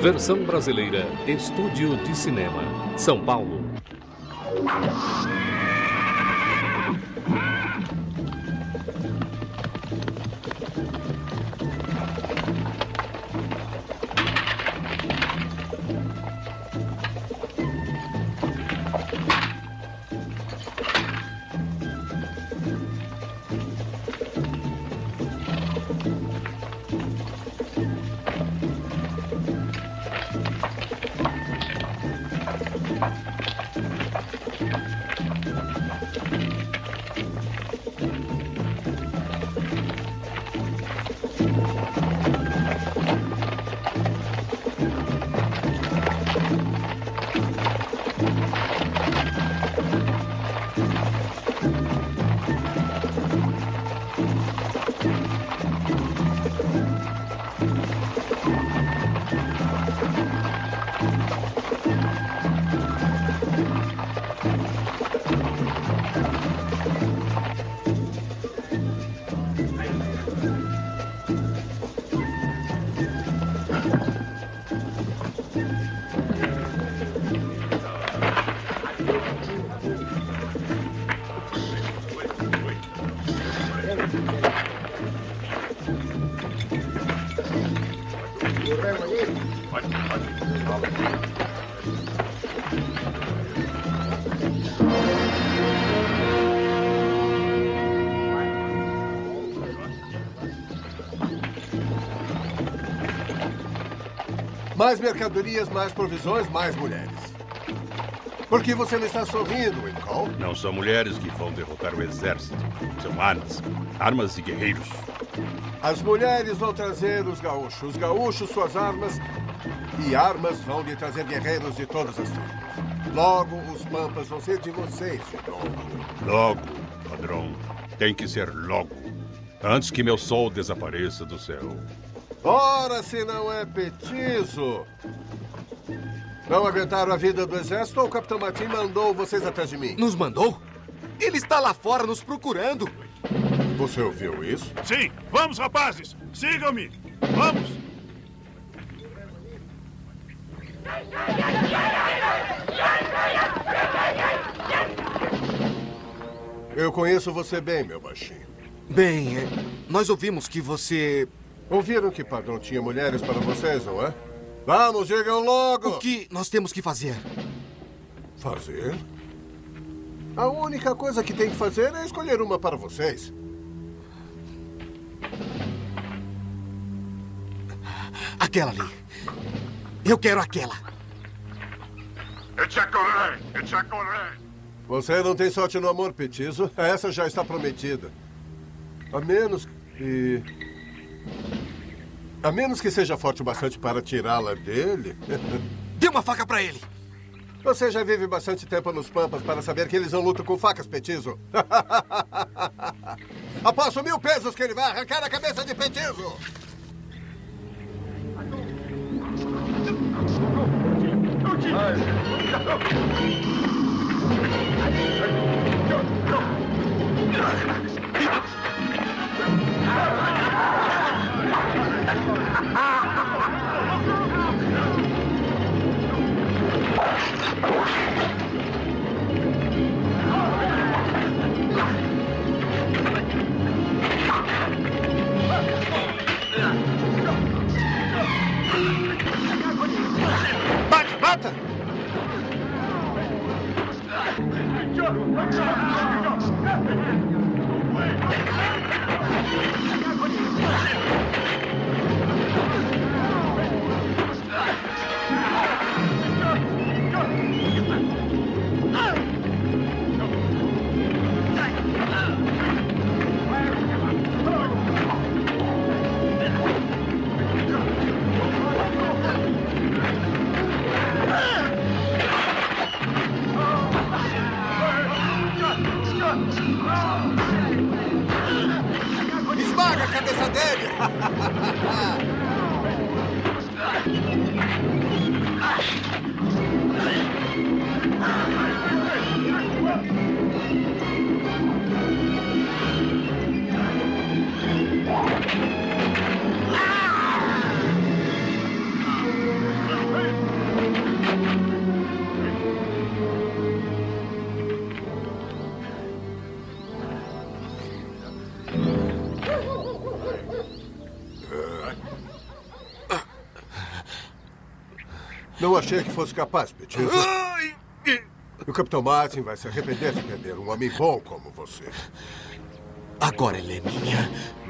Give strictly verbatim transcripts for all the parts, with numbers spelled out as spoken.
Versão brasileira, Estúdio de Cinema, São Paulo. Mais mercadorias, mais provisões, mais mulheres. Por que você não está sorrindo, Wincol? Não são mulheres que vão derrotar o exército. São armas. Armas e guerreiros. As mulheres vão trazer os gaúchos. Os gaúchos, suas armas. E armas vão lhe trazer guerreiros de todas as tribos. Logo, os pampas vão ser de vocês de novo. Logo, padrão. Tem que ser logo. Antes que meu sol desapareça do céu. Ora, se não é petizo! Não aguentaram a vida do exército ou o Capitão Martin mandou vocês atrás de mim? Nos mandou? Ele está lá fora nos procurando. Você ouviu isso? Sim. Vamos, rapazes. Sigam-me. Vamos. Eu conheço você bem, meu baixinho. Bem, é, nós ouvimos que você... Ouviram que Padrão tinha mulheres para vocês, não é? Vamos, digam logo! O que nós temos que fazer? Fazer? A única coisa que tem que fazer é escolher uma para vocês. Aquela ali. Eu quero aquela. Você não tem sorte no amor, petizo. Essa já está prometida. A menos que... A menos que seja forte o bastante para tirá-la dele. Dê uma faca para ele. Você já vive bastante tempo nos pampas para saber que eles não lutam com facas, petizo. Aposto mil pesos que ele vai arrancar a cabeça de petizo. Bate, bata! Esmaga a cabeça dele! Não achei que fosse capaz, Petiso. O Capitão Martin vai se arrepender de perder um homem bom como você. Agora ela é minha.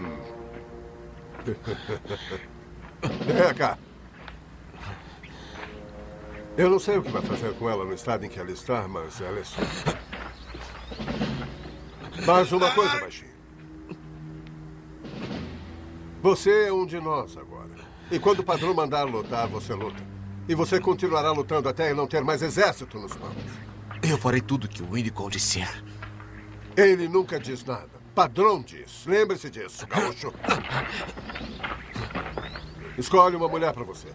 Vem cá. Eu não sei o que vai fazer com ela no estado em que ela está, mas ela é sua. Mais uma coisa, baixinho. Você é um de nós agora. E quando o padrão mandar lutar, você luta. E você continuará lutando até não ter mais exército nos pampas. Eu farei tudo que o Winnicott disser. Ele nunca diz nada. Padrão diz. Lembre-se disso, gaúcho. Escolhe uma mulher para você.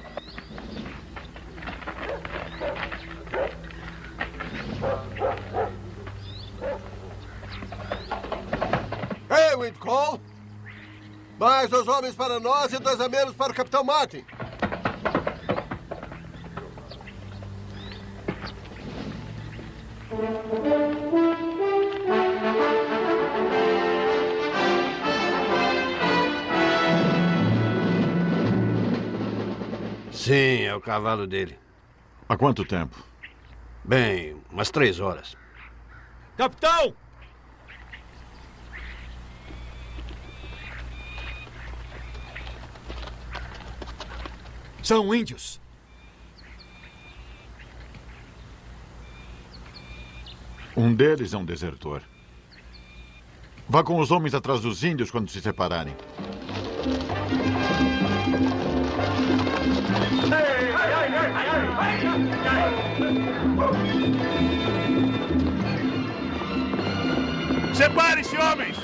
Ei, Winnicott! Mais dois homens para nós e dois a menos para o Capitão Martin. Sim, é o cavalo dele. Há quanto tempo? Bem, umas três horas. Capitão! São índios. Um deles é um desertor. Vá com os homens atrás dos índios quando se separarem. Separe-se, homens!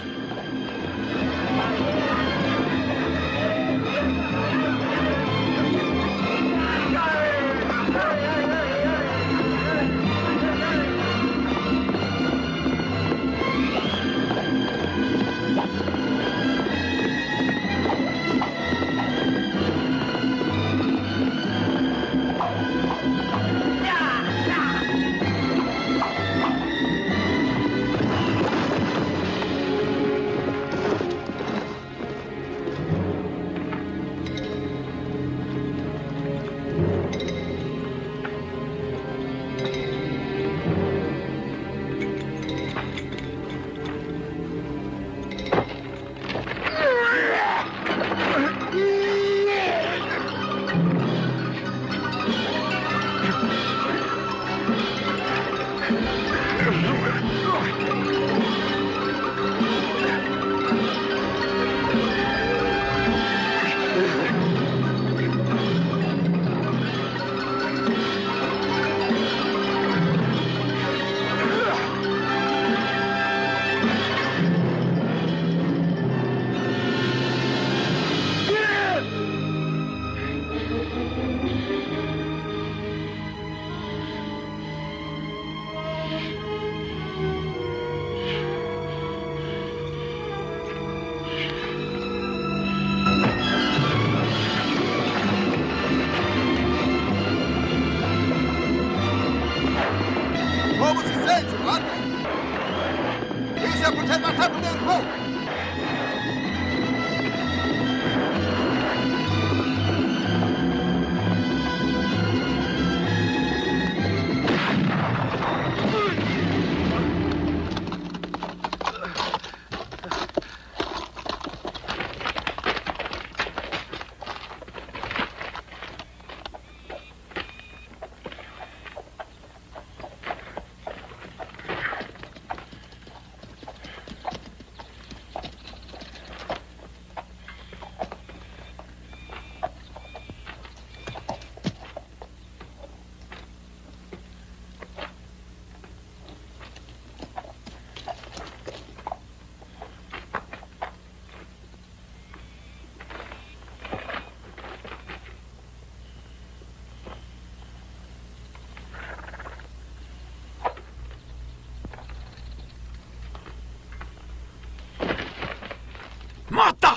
Mata!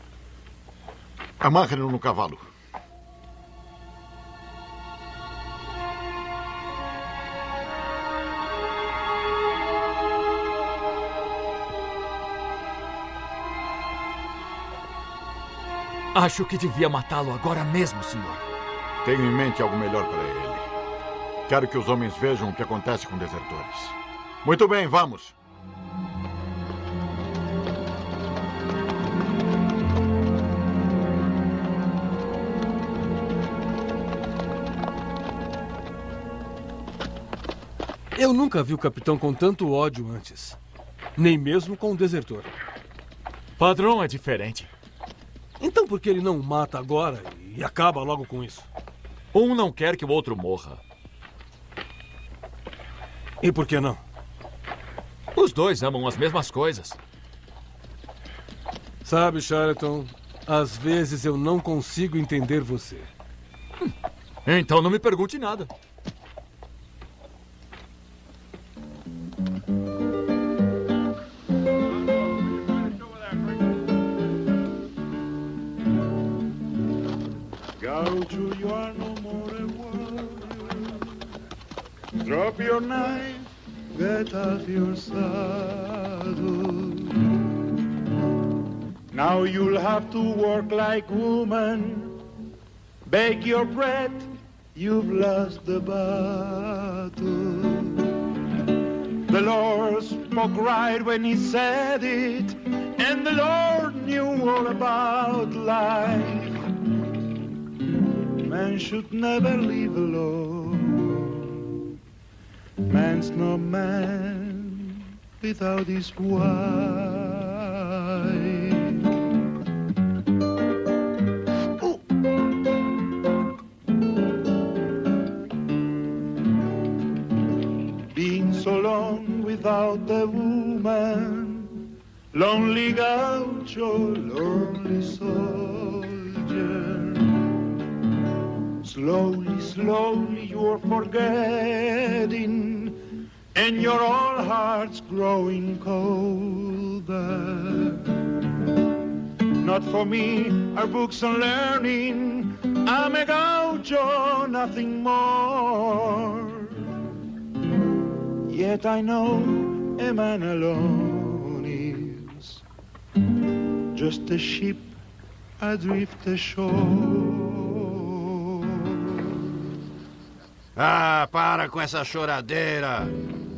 Amarre-no no cavalo. Acho que devia matá-lo agora mesmo, senhor. Tenho em mente algo melhor para ele. Quero que os homens vejam o que acontece com desertores. Muito bem, vamos. Eu nunca vi o capitão com tanto ódio antes. Nem mesmo com o desertor. Padrão é diferente. Então por que ele não o mata agora e acaba logo com isso? Um não quer que o outro morra. E por que não? Os dois amam as mesmas coisas. Sabe, Charlton, às vezes eu não consigo entender você. Hum, então não me pergunte nada. Gaucho, you are no more a warrior. Drop your knife, get off your saddle. Now you'll have to work like woman. Beg your bread, you've lost the battle. The Lord spoke right when he said it, and the Lord knew all about life. Man should never live alone. Man's no man without his wife. Ooh. Being so long without a woman, lonely gaucho, lonely soldier. Slowly, slowly you're forgetting, and your old heart's growing colder. Not for me are books and learning. I'm a gaucho, nothing more. Yet I know a man alone is just a ship adrift ashore. Ah, para com essa choradeira.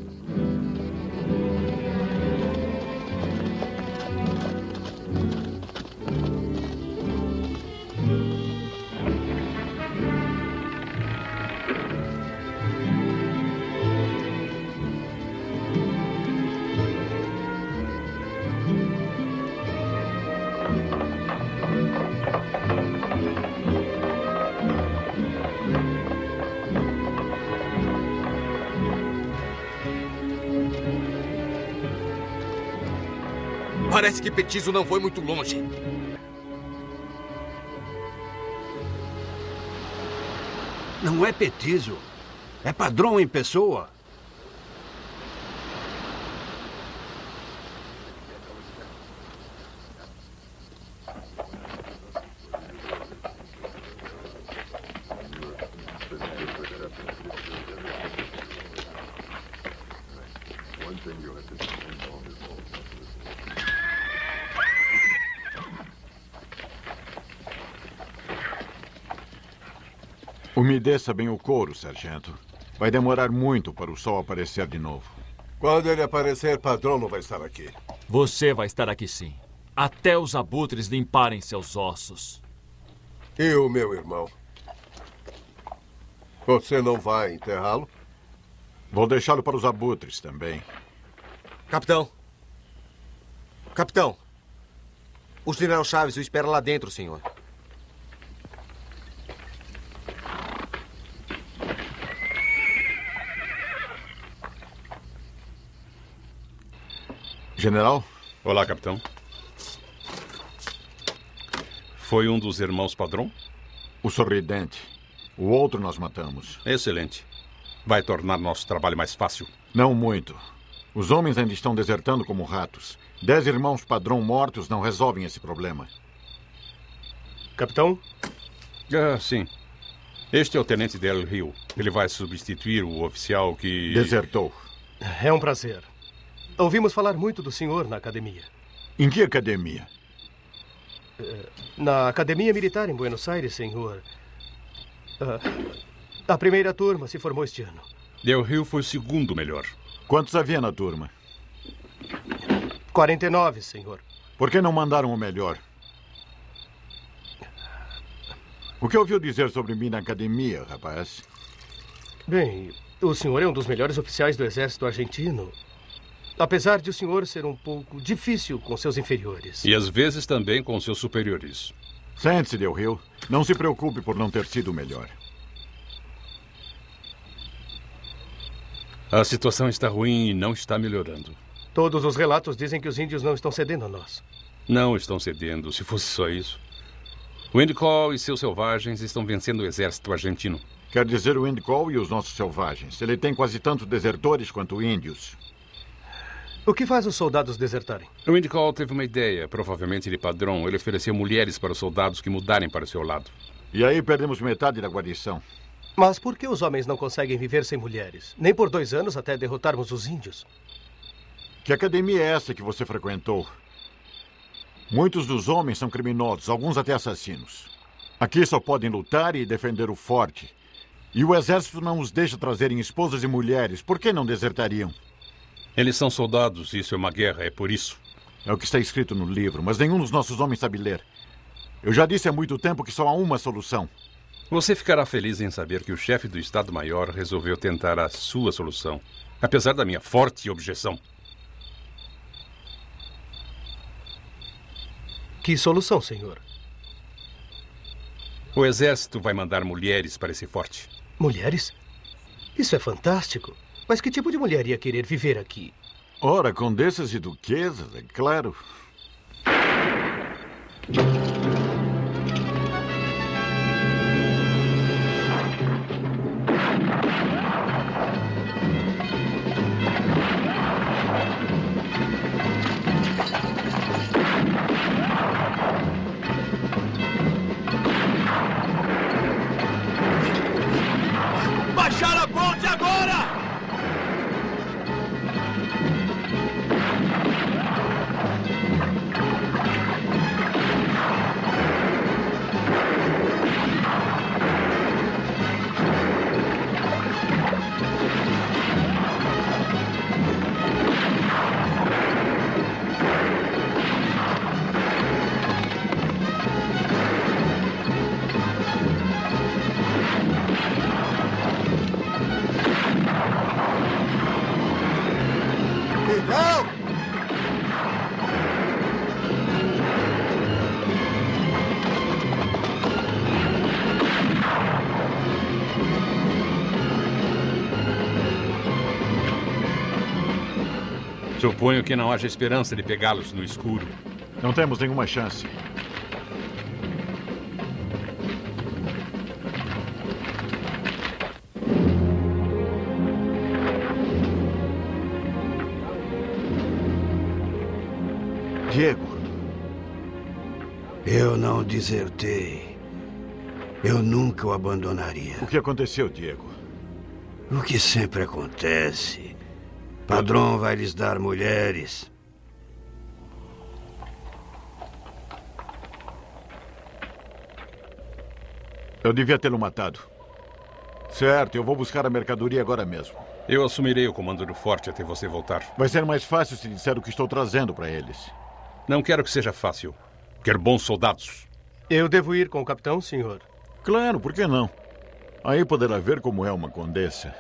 Parece que Petizo não foi muito longe. Não é Petizo. É Padrão em pessoa. Umedeça bem o couro, sargento. Vai demorar muito para o sol aparecer de novo. Quando ele aparecer, Padrão não vai estar aqui. Você vai estar aqui sim. Até os abutres limparem seus ossos. E o meu irmão? Você não vai enterrá-lo? Vou deixá-lo para os abutres também. Capitão. Capitão. O general Chaves o espera lá dentro, senhor. General? Olá, capitão. Foi um dos irmãos Padrão? O sorridente. O outro nós matamos. Excelente. Vai tornar nosso trabalho mais fácil? Não muito. Os homens ainda estão desertando como ratos. Dez irmãos Padrão mortos não resolvem esse problema. Capitão? Ah, sim. Este é o tenente Del Rio. Ele vai substituir o oficial que... Desertou. É um prazer. Ouvimos falar muito do senhor na academia. Em que academia? Na Academia Militar em Buenos Aires, senhor. A primeira turma se formou este ano. Del Rio foi o segundo melhor. Quantos havia na turma? quarenta e nove, senhor. Por que não mandaram o melhor? O que ouviu dizer sobre mim na academia, rapaz? Bem, o senhor é um dos melhores oficiais do exército argentino. Apesar de o senhor ser um pouco difícil com seus inferiores. E às vezes também com seus superiores. Sente-se, Del Rio. Não se preocupe por não ter sido o melhor. A situação está ruim e não está melhorando. Todos os relatos dizem que os índios não estão cedendo a nós. Não estão cedendo, se fosse só isso. O Windcall e seus selvagens estão vencendo o exército argentino. Quer dizer o Windcall e os nossos selvagens. Ele tem quase tantos desertores quanto índios. O que faz os soldados desertarem? O Windcall teve uma ideia, provavelmente de padrão. Ele ofereceu mulheres para os soldados que mudarem para o seu lado. E aí perdemos metade da guarnição. Mas por que os homens não conseguem viver sem mulheres? Nem por dois anos até derrotarmos os índios. Que academia é essa que você frequentou? Muitos dos homens são criminosos, alguns até assassinos. Aqui só podem lutar e defender o forte. E o exército não os deixa trazerem esposas e mulheres. Por que não desertariam? Eles são soldados, isso é uma guerra, é por isso. É o que está escrito no livro, mas nenhum dos nossos homens sabe ler. Eu já disse há muito tempo que só há uma solução. Você ficará feliz em saber que o chefe do Estado-Maior resolveu tentar a sua solução, apesar da minha forte objeção. Que solução, senhor? O exército vai mandar mulheres para esse forte. Mulheres? Isso é fantástico. Mas que tipo de mulher ia querer viver aqui? Ora, condessas e duquesas, é claro. Baixar a ponte agora! Suponho que não haja esperança de pegá-los no escuro. Não temos nenhuma chance. Diego. Eu não desertei. Eu nunca o abandonaria. O que aconteceu, Diego? O que sempre acontece. Padrão vai lhes dar mulheres. Eu devia tê-lo matado. Certo, eu vou buscar a mercadoria agora mesmo. Eu assumirei o comando do forte até você voltar. Vai ser mais fácil se disser o que estou trazendo para eles. Não quero que seja fácil. Quero bons soldados. Eu devo ir com o capitão, senhor? Claro, por que não? Aí poderá ver como é uma condessa.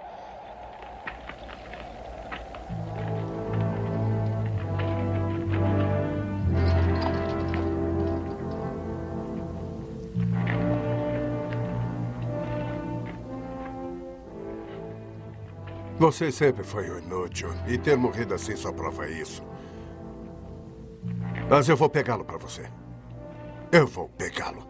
Você sempre foi um inútil. E ter morrido assim só prova isso. Mas eu vou pegá-lo para você. Eu vou pegá-lo.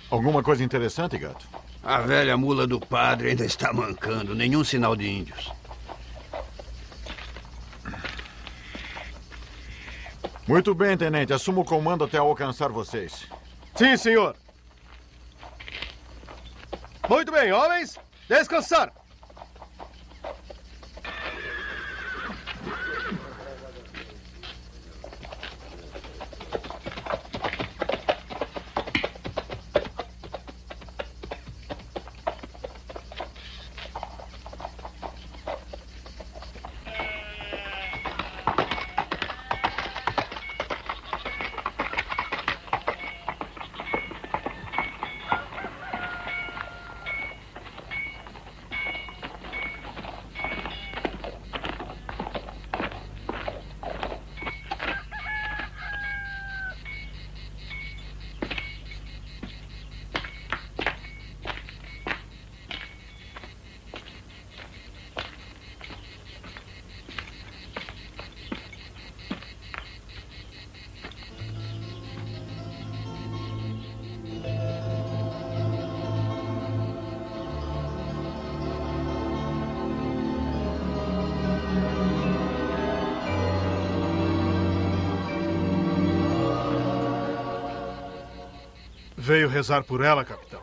Alguma coisa interessante, gato? A velha mula do padre ainda está mancando. Nenhum sinal de índios. Muito bem, tenente. Assumo o comando até alcançar vocês. Sim, senhor. Muito bem, homens. Descansar. Veio rezar por ela, capitão.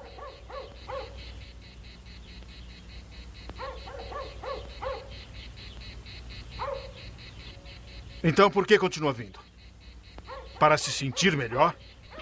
Então por que continua vindo? Para se sentir melhor?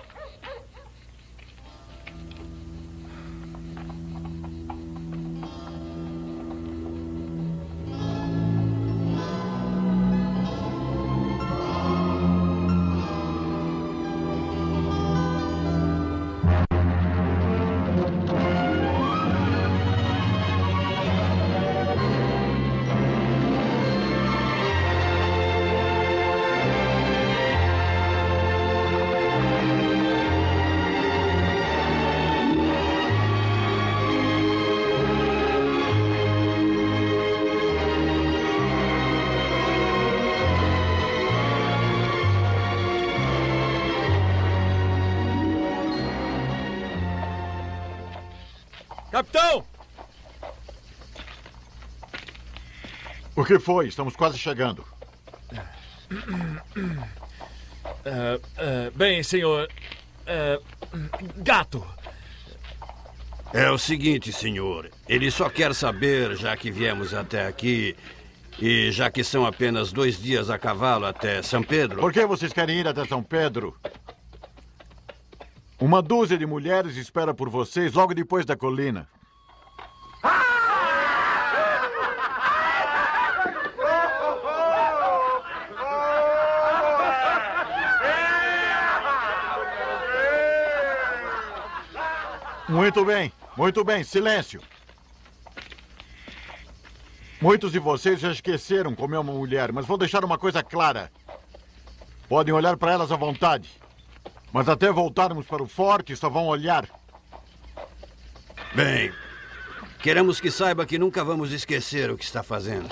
Capitão! O que foi? Estamos quase chegando. Uh, uh, bem, senhor... Uh, gato! É o seguinte, senhor. Ele só quer saber, já que viemos até aqui, e já que são apenas dois dias a cavalo até São Pedro... Por que vocês querem ir até São Pedro? Uma dúzia de mulheres espera por vocês logo depois da colina. Muito bem, muito bem, silêncio. Muitos de vocês já esqueceram como é uma mulher, mas vou deixar uma coisa clara. Podem olhar para elas à vontade. Mas até voltarmos para o forte, só vão olhar. Bem, queremos que saiba que nunca vamos esquecer o que está fazendo.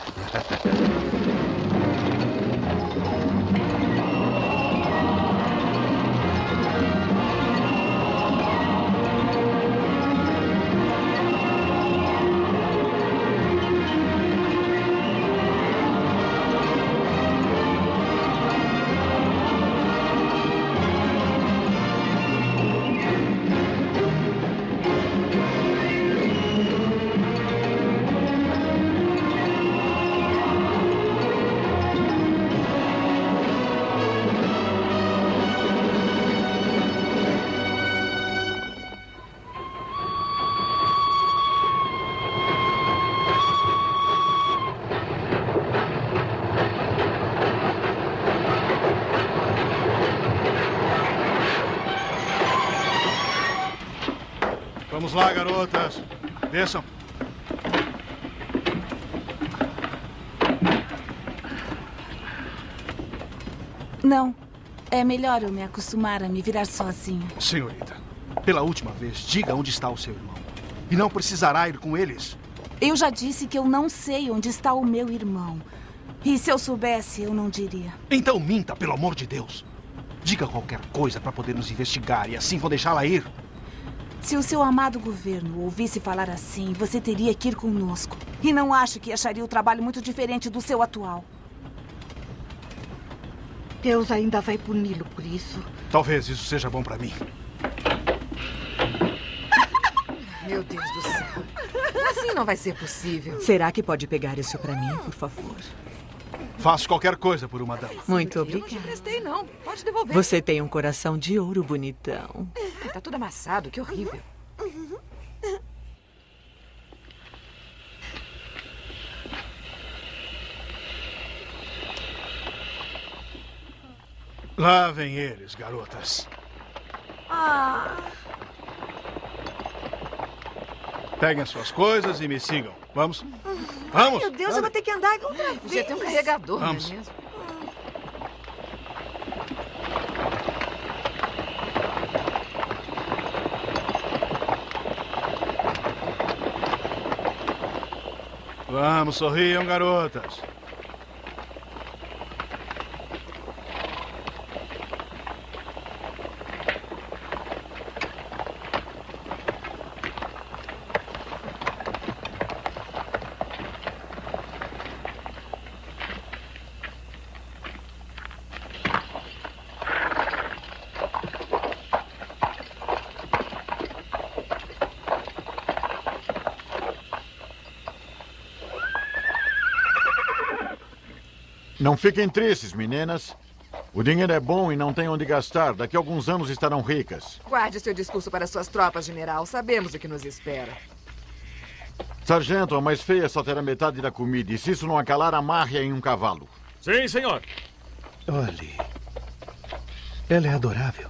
Vamos lá, garotas. Desçam. Não. É melhor eu me acostumar a me virar sozinho. Senhorita, pela última vez, diga onde está o seu irmão. E não precisará ir com eles. Eu já disse que eu não sei onde está o meu irmão. E se eu soubesse, eu não diria. Então minta, pelo amor de Deus. Diga qualquer coisa para podermos investigar e assim vou deixá-la ir. Se o seu amado governo ouvisse falar assim, você teria que ir conosco. E não acho que acharia o trabalho muito diferente do seu atual. Deus ainda vai puni-lo por isso. Talvez isso seja bom pra mim. Meu Deus do céu. Assim não vai ser possível. Será que pode pegar isso pra mim, por favor? Faço qualquer coisa por uma dama. Muito Eu obrigada. não te prestei, não. Pode devolver. Você tem um coração de ouro bonitão. Ai, tá tudo amassado, que horrível. Lá vem eles, garotas. Ah. Peguem as suas coisas e me sigam. Vamos? Vamos! Meu Deus, eu vou ter que andar outra vez. Podia ter um carregador, Vamos. não é mesmo? Vamos, sorriam, garotas. Não fiquem tristes, meninas. O dinheiro é bom e não tem onde gastar. Daqui a alguns anos estarão ricas. Guarde seu discurso para suas tropas, general. Sabemos o que nos espera. Sargento, a mais feia só terá metade da comida. E se isso não acalar, amarre-a em um cavalo. Sim, senhor. Olhe. Ela é adorável.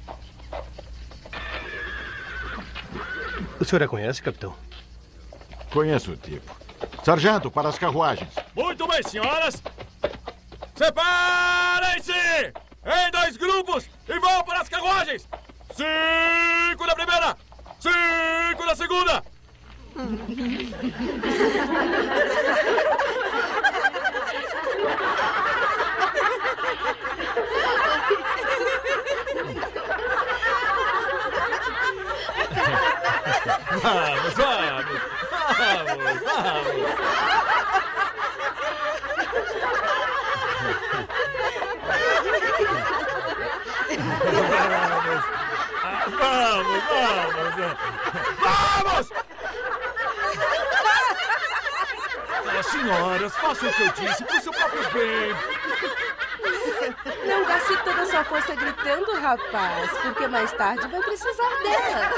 O senhor a conhece, capitão? Conheço o tipo. Sargento, para as carruagens. Muito bem, senhoras. Separem-se em dois grupos e vão para as carruagens. Cinco na primeira, cinco na segunda. Vamos, vamos, vamos, vamos. Vamos, vamos, vamos! Ah, senhoras, façam o que eu disse por seu próprio bem. Não gaste toda a sua força gritando, rapaz, porque mais tarde vai precisar dela.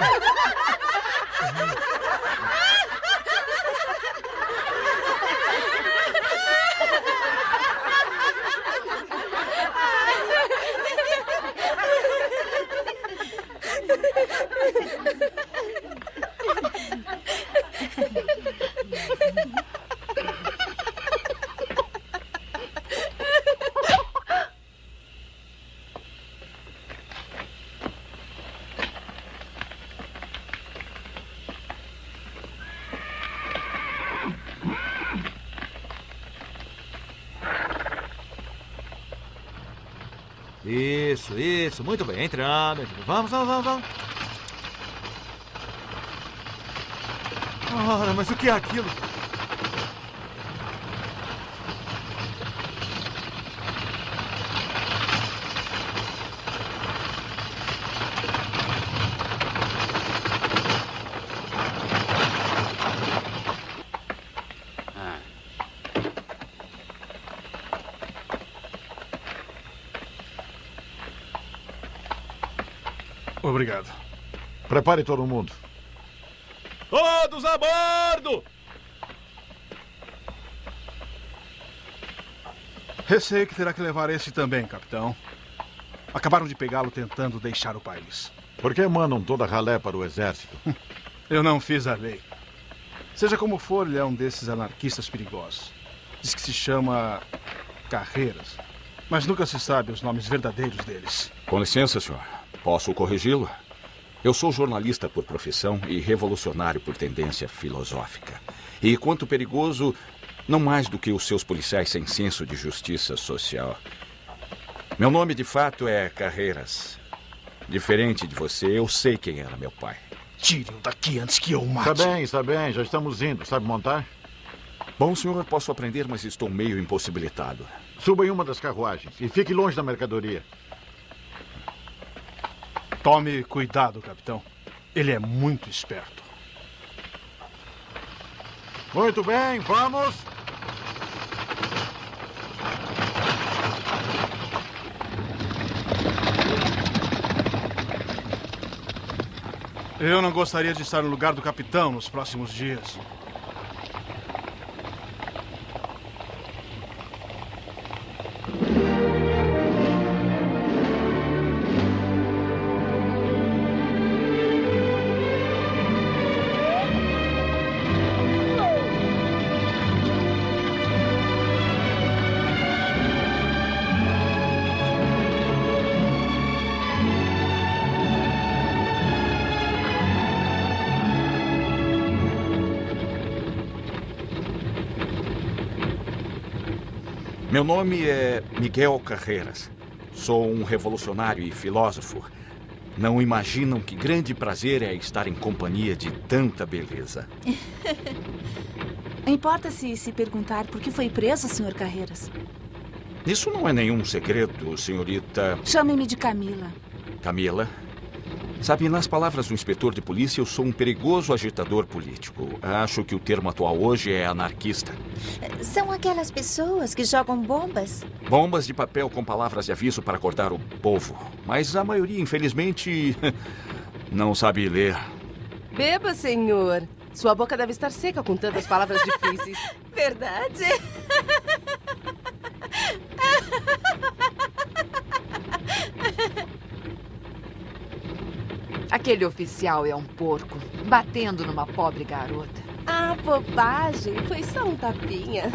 Isso, isso. Muito bem. Entrando, entrando. Vamos, vamos, vamos, vamos. Ora, mas o que é aquilo? Obrigado. Prepare todo mundo. Todos a bordo! Receio que terá que levar esse também, capitão. Acabaram de pegá-lo tentando deixar o país. Por que mandam toda a ralé para o exército? Eu não fiz a lei. Seja como for, ele é um desses anarquistas perigosos. Diz que se chama Carreiras, mas nunca se sabe os nomes verdadeiros deles. Com licença, senhor. Posso corrigi-lo? Eu sou jornalista por profissão e revolucionário por tendência filosófica. E quanto perigoso, não mais do que os seus policiais sem senso de justiça social. Meu nome de fato é Carreiras. Diferente de você, eu sei quem era meu pai. Tire-o daqui antes que eu o mate. Está bem, está bem. Já estamos indo. Sabe montar? Bom, senhor, posso aprender, mas estou meio impossibilitado. Suba em uma das carruagens e fique longe da mercadoria. Tome cuidado, capitão. Ele é muito esperto. Muito bem, vamos! Eu não gostaria de estar no lugar do capitão nos próximos dias. Meu nome é Miguel Carreras. Sou um revolucionário e filósofo. Não imaginam que grande prazer é estar em companhia de tanta beleza. Importa-se se perguntar por que foi preso, senhor Carreiras? Isso não é nenhum segredo, senhorita... Chame-me de Camila. Camila? Sabe, nas palavras do inspetor de polícia, eu sou um perigoso agitador político. Acho que o termo atual hoje é anarquista. São aquelas pessoas que jogam bombas? Bombas de papel com palavras de aviso para acordar o povo. Mas a maioria, infelizmente, não sabe ler. Beba, senhor. Sua boca deve estar seca com tantas palavras difíceis. Verdade? Aquele oficial é um porco, batendo numa pobre garota. Ah, bobagem. Foi só um tapinha.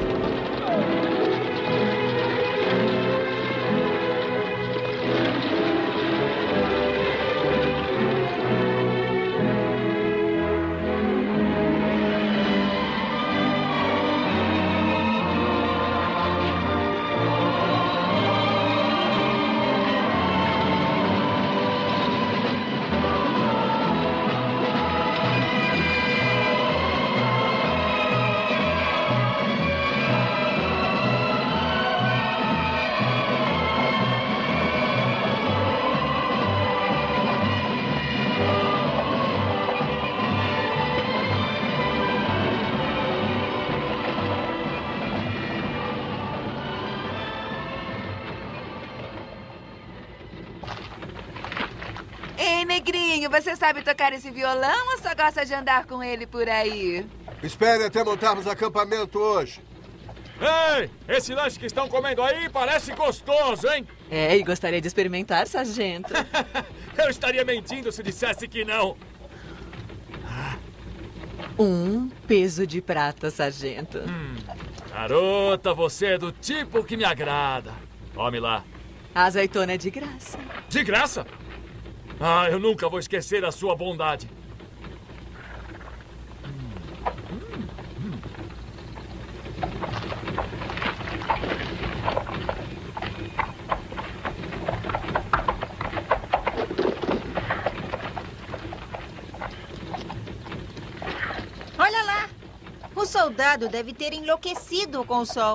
Negrinho, você sabe tocar esse violão ou só gosta de andar com ele por aí? Espere até montarmos acampamento hoje. Ei, esse lanche que estão comendo aí parece gostoso, hein? É, e gostaria de experimentar, sargento. Eu estaria mentindo se dissesse que não. Um peso de prata, sargento. Hum, garota, você é do tipo que me agrada. Tome lá. A azeitona é de graça. De graça? Ah, eu nunca vou esquecer a sua bondade. Olha lá! O soldado deve ter enlouquecido com o sol.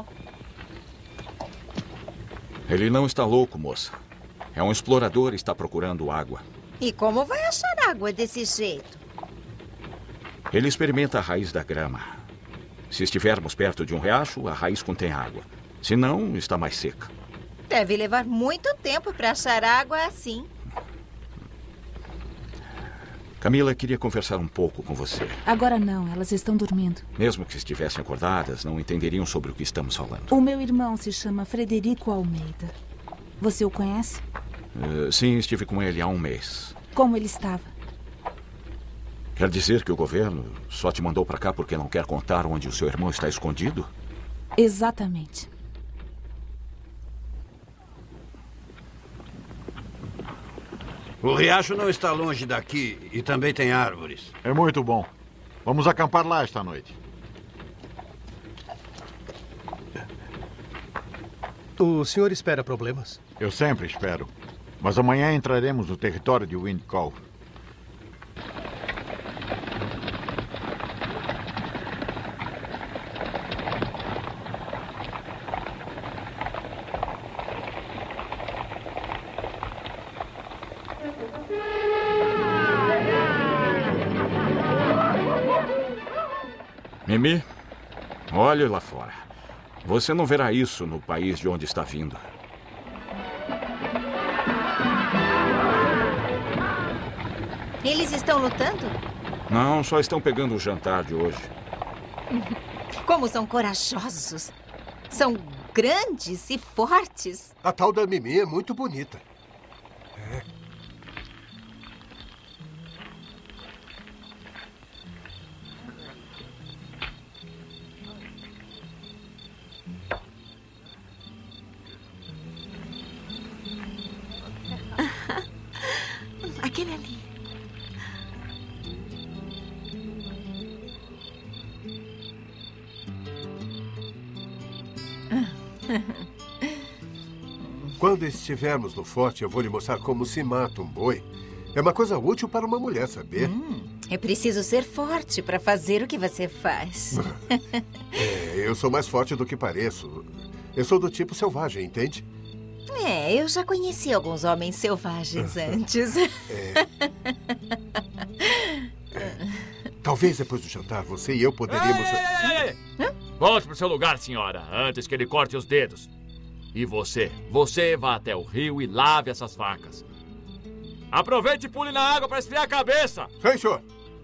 Ele não está louco, moça. É um explorador e está procurando água. E como vai achar água desse jeito? Ele experimenta a raiz da grama. Se estivermos perto de um riacho, a raiz contém água. Se não, está mais seca. Deve levar muito tempo para achar água assim. Camila, queria conversar um pouco com você. Agora não, elas estão dormindo. Mesmo que estivessem acordadas, não entenderiam sobre o que estamos falando. O meu irmão se chama Frederico Almeida. Você o conhece? Uh, sim, estive com ele há um mês. Como ele estava? Quer dizer que o governo só te mandou para cá porque não quer contar onde o seu irmão está escondido? Exatamente. O riacho não está longe daqui e também tem árvores. É muito bom. Vamos acampar lá esta noite. O senhor espera problemas? Eu sempre espero. Mas amanhã entraremos no território de Windcall. Mimi, olhe lá fora. Você não verá isso no país de onde está vindo. Eles estão lutando? Não, só estão pegando o jantar de hoje. Como são corajosos. São grandes e fortes. A tal da Mimi é muito bonita. É. Aquele ali. Quando estivermos no forte, eu vou lhe mostrar como se mata um boi. É uma coisa útil para uma mulher saber. Hum, é preciso ser forte para fazer o que você faz. É, eu sou mais forte do que pareço. Eu sou do tipo selvagem, entende? É, eu já conheci alguns homens selvagens antes. É. É. Talvez depois do jantar, você e eu poderíamos... Ei, ei, ei, ei. Volte para o seu lugar, senhora, antes que ele corte os dedos. E você, você vá até o rio e lave essas facas. Aproveite e pule na água para esfriar a cabeça. Sim, senhor.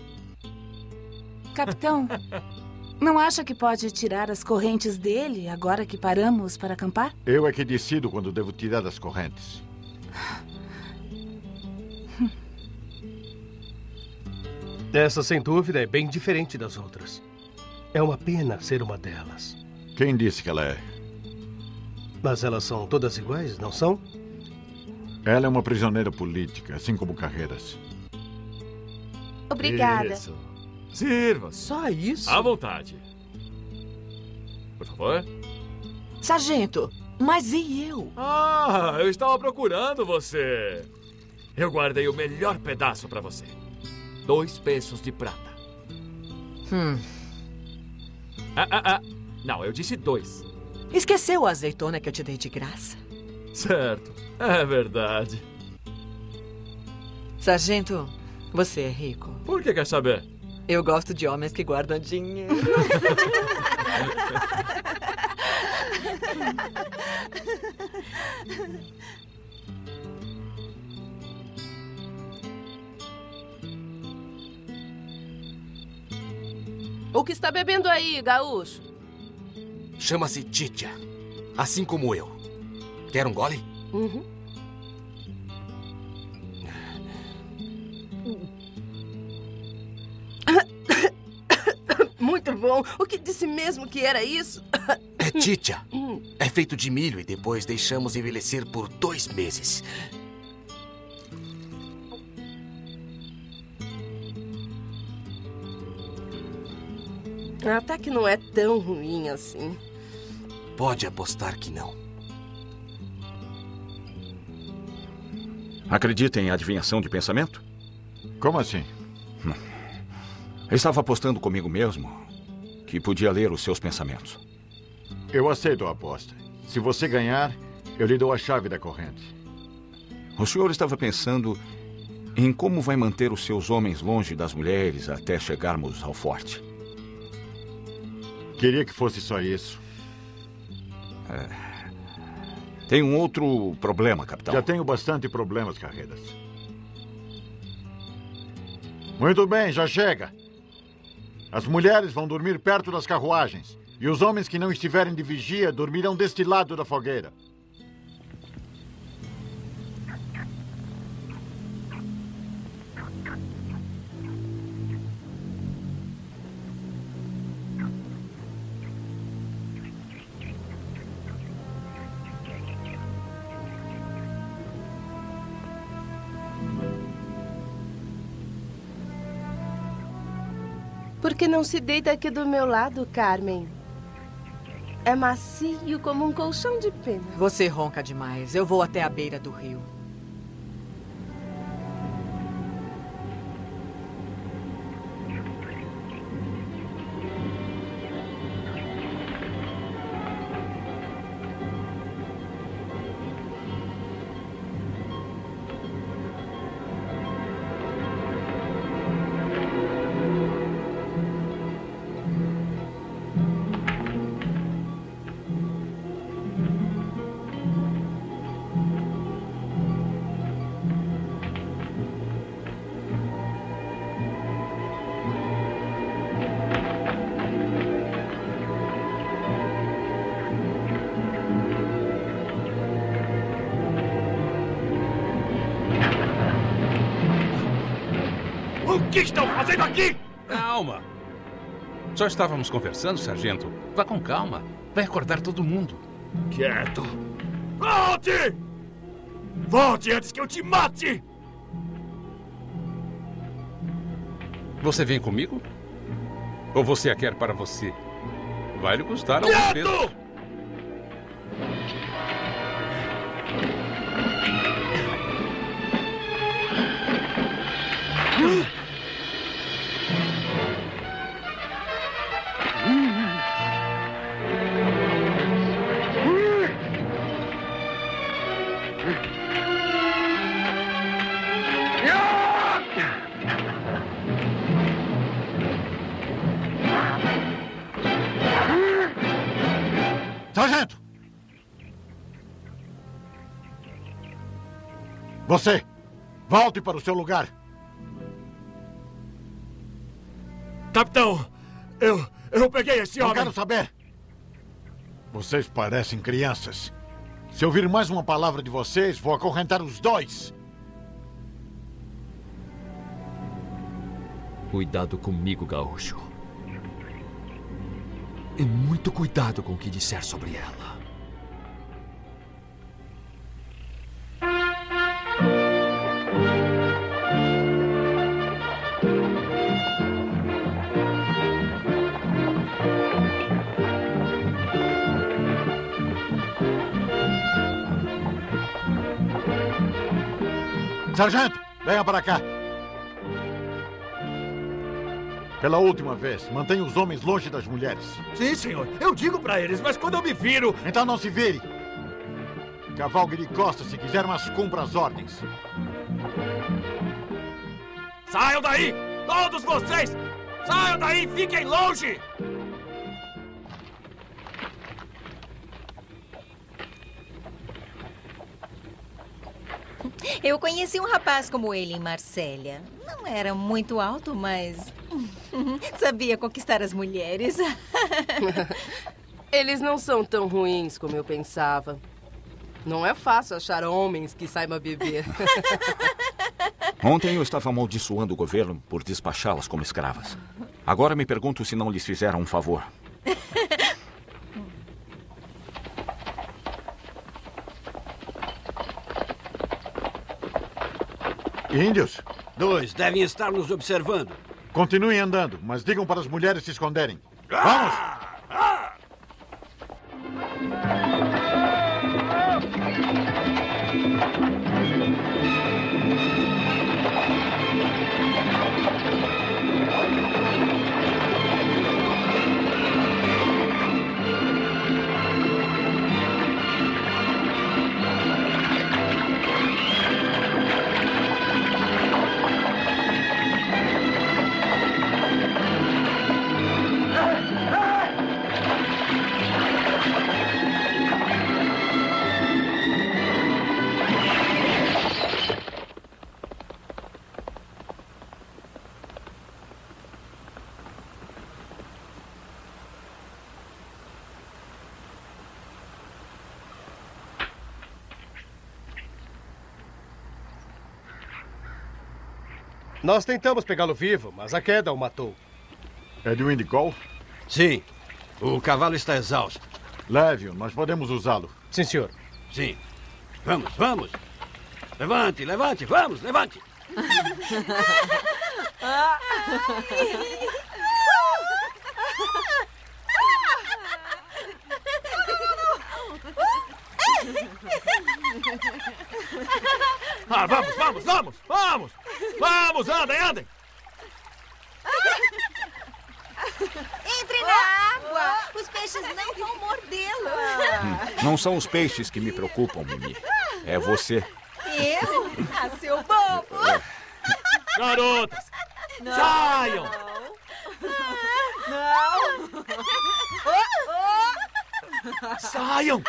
Capitão, não acha que pode tirar as correntes dele agora que paramos para acampar? Eu é que decido quando devo tirar as correntes. Essa, sem dúvida, é bem diferente das outras. É uma pena ser uma delas. Quem disse que ela é? Mas elas são todas iguais, não são? Ela é uma prisioneira política, assim como Carreiras. Obrigada. Isso. Sirva. Só isso? À vontade. Por favor. Sargento, mas e eu? Ah, eu estava procurando você. Eu guardei o melhor pedaço para você. Dois pesos de prata. Hum. Ah, ah, ah. Não, eu disse dois. Esqueceu a azeitona que eu te dei de graça? Certo, é verdade. Sargento, você é rico. Por que quer saber? Eu gosto de homens que guardam dinheiro. O que está bebendo aí, gaúcho? Chama-se Titia, assim como eu. Quer um gole? Uhum. Muito bom. O que disse mesmo que era isso? É Titia. É feito de milho e depois deixamos envelhecer por dois meses. Até que não é tão ruim assim. Pode apostar que não. Acredita em adivinhação de pensamento? Como assim? Eu estava apostando comigo mesmo que podia ler os seus pensamentos. Eu aceito a aposta. Se você ganhar, eu lhe dou a chave da corrente. O senhor estava pensando em como vai manter os seus homens longe das mulheres até chegarmos ao forte. Queria que fosse só isso. É. Tem um outro problema, capitão. Já tenho bastante problemas, Carreiras. Muito bem, já chega. As mulheres vão dormir perto das carruagens. E os homens que não estiverem de vigia dormirão deste lado da fogueira. Por que não se deita aqui do meu lado, Carmen? É macio como um colchão de pena. Você ronca demais. Eu vou até a beira do rio. O que estão fazendo aqui? Calma. Só estávamos conversando, sargento. Vá com calma. Vai acordar todo mundo. Quieto. Volte! Volte antes que eu te mate! Você vem comigo? Ou você a quer para você? Vai lhe custar algum peso. Sargento! Você! Volte para o seu lugar! Capitão, eu... eu peguei esse Não homem. quero saber! Vocês parecem crianças. Se ouvir mais uma palavra de vocês, vou acorrentar os dois. Cuidado comigo, gaúcho. E muito cuidado com o que disser sobre ela. Sargento, venha para cá. Pela última vez, mantenha os homens longe das mulheres. Sim, senhor. Eu digo pra eles, mas quando eu me viro... Então não se vire. Cavalgue de costas se quiser, mas cumpra as ordens. Saiam daí! Todos vocês! Saiam daí! Fiquem longe! Eu conheci um rapaz como ele em Marsella. Não era muito alto, mas sabia conquistar as mulheres. Eles não são tão ruins como eu pensava. Não é fácil achar homens que saibam beber. Ontem eu estava amaldiçoando o governo por despachá-las como escravas. Agora me pergunto se não lhes fizeram um favor. Índios? Dois devem estar nos observando. Continuem andando, mas digam para as mulheres se esconderem. Vamos! Nós tentamos pegá-lo vivo, mas a queda o matou. É de Windcall? Sim. O cavalo está exausto. Leve-o, nós podemos usá-lo. Sim, senhor. Sim. Vamos, vamos. Levante, levante, vamos, levante. Ah, vamos, vamos, vamos, vamos! Vamos, andem, andem! Entre na água! Os peixes não vão mordê-lo. Hum, não são os peixes que me preocupam, Mimi. É você. Eu? Ah, seu bobo! Garotas! Não, saiam! Não! Não. Oh, oh. Saiam!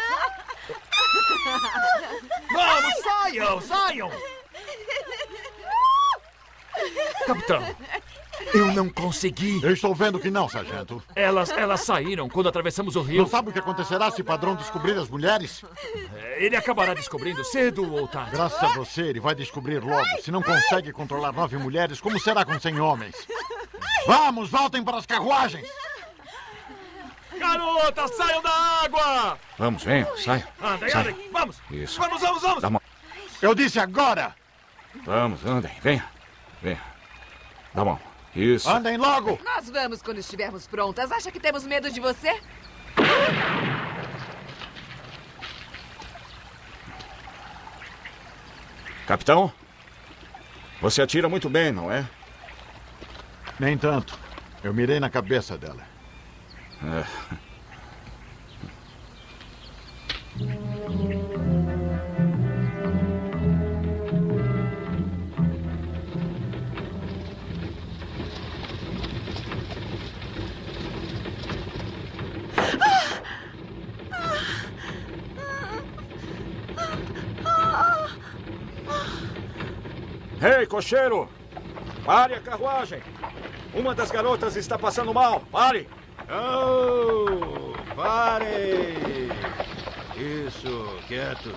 Vamos, saiam, saiam! Capitão, Eu não consegui. Eu estou vendo que não, sargento. Elas, elas saíram quando atravessamos o rio. Não sabe o que acontecerá se Padrão descobrir as mulheres? Ele acabará descobrindo cedo ou tarde. Graças a você, ele vai descobrir logo. Se não consegue controlar nove mulheres, como será com cem homens? Vamos, voltem para as carruagens! Garotas, saiam da água! Vamos, venham, saiam. Andem, Saiam. andem, vamos! Isso. Vamos, vamos, vamos! Dá uma... Eu disse agora! Vamos, andem, venha. Venha. Dá a mão. Isso. Andem logo! Nós vamos quando estivermos prontas. Acha que temos medo de você? Capitão, você atira muito bem, não é? Nem tanto. Eu mirei na cabeça dela. É. Ei, cocheiro! Pare a carruagem! Uma das garotas está passando mal. Pare! Oh, pare! Isso, quietos.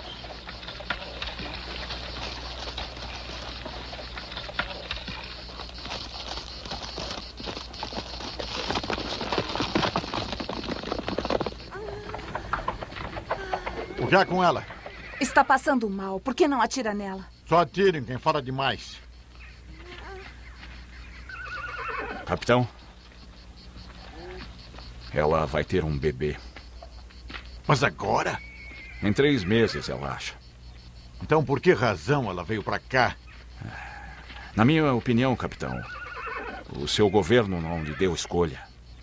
O que há com ela? Está passando mal. Por que não atira nela? Só atirem quem fala demais. Capitão, ela vai ter um bebê. Mas agora? Em três meses, ela acha. Então por que razão ela veio para cá? Na minha opinião, capitão, o seu governo não lhe deu escolha.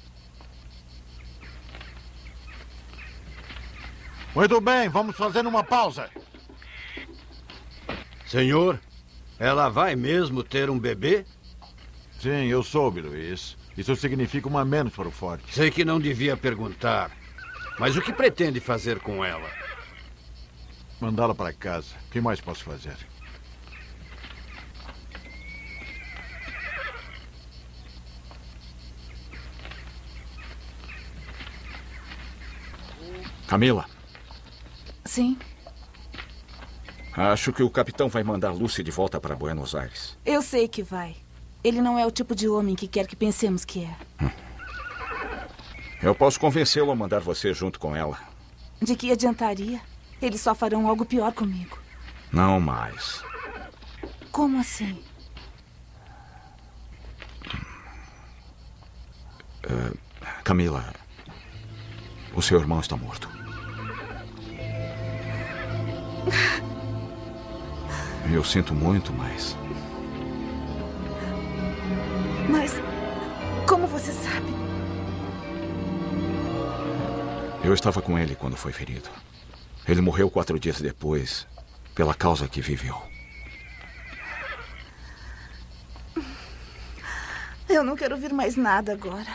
Muito bem, vamos fazer uma pausa. Senhor, ela vai mesmo ter um bebê? Sim, eu soube, Luiz. Isso significa uma menos para o forte. Sei que não devia perguntar, mas o que pretende fazer com ela? Mandá-la para casa. O que mais posso fazer? Camila. Sim. Acho que o capitão vai mandar Lucy de volta para Buenos Aires. Eu sei que vai. Ele não é o tipo de homem que quer que pensemos que é. Hum. Eu posso convencê-lo a mandar você junto com ela. De que adiantaria? Eles só farão algo pior comigo. Não mais. Como assim? Uh, Camila, o seu irmão está morto. Eu sinto muito, mas... Mas como você sabe? Eu estava com ele quando foi ferido. Ele morreu quatro dias depois, pela causa que viveu. Eu não quero ouvir mais nada agora.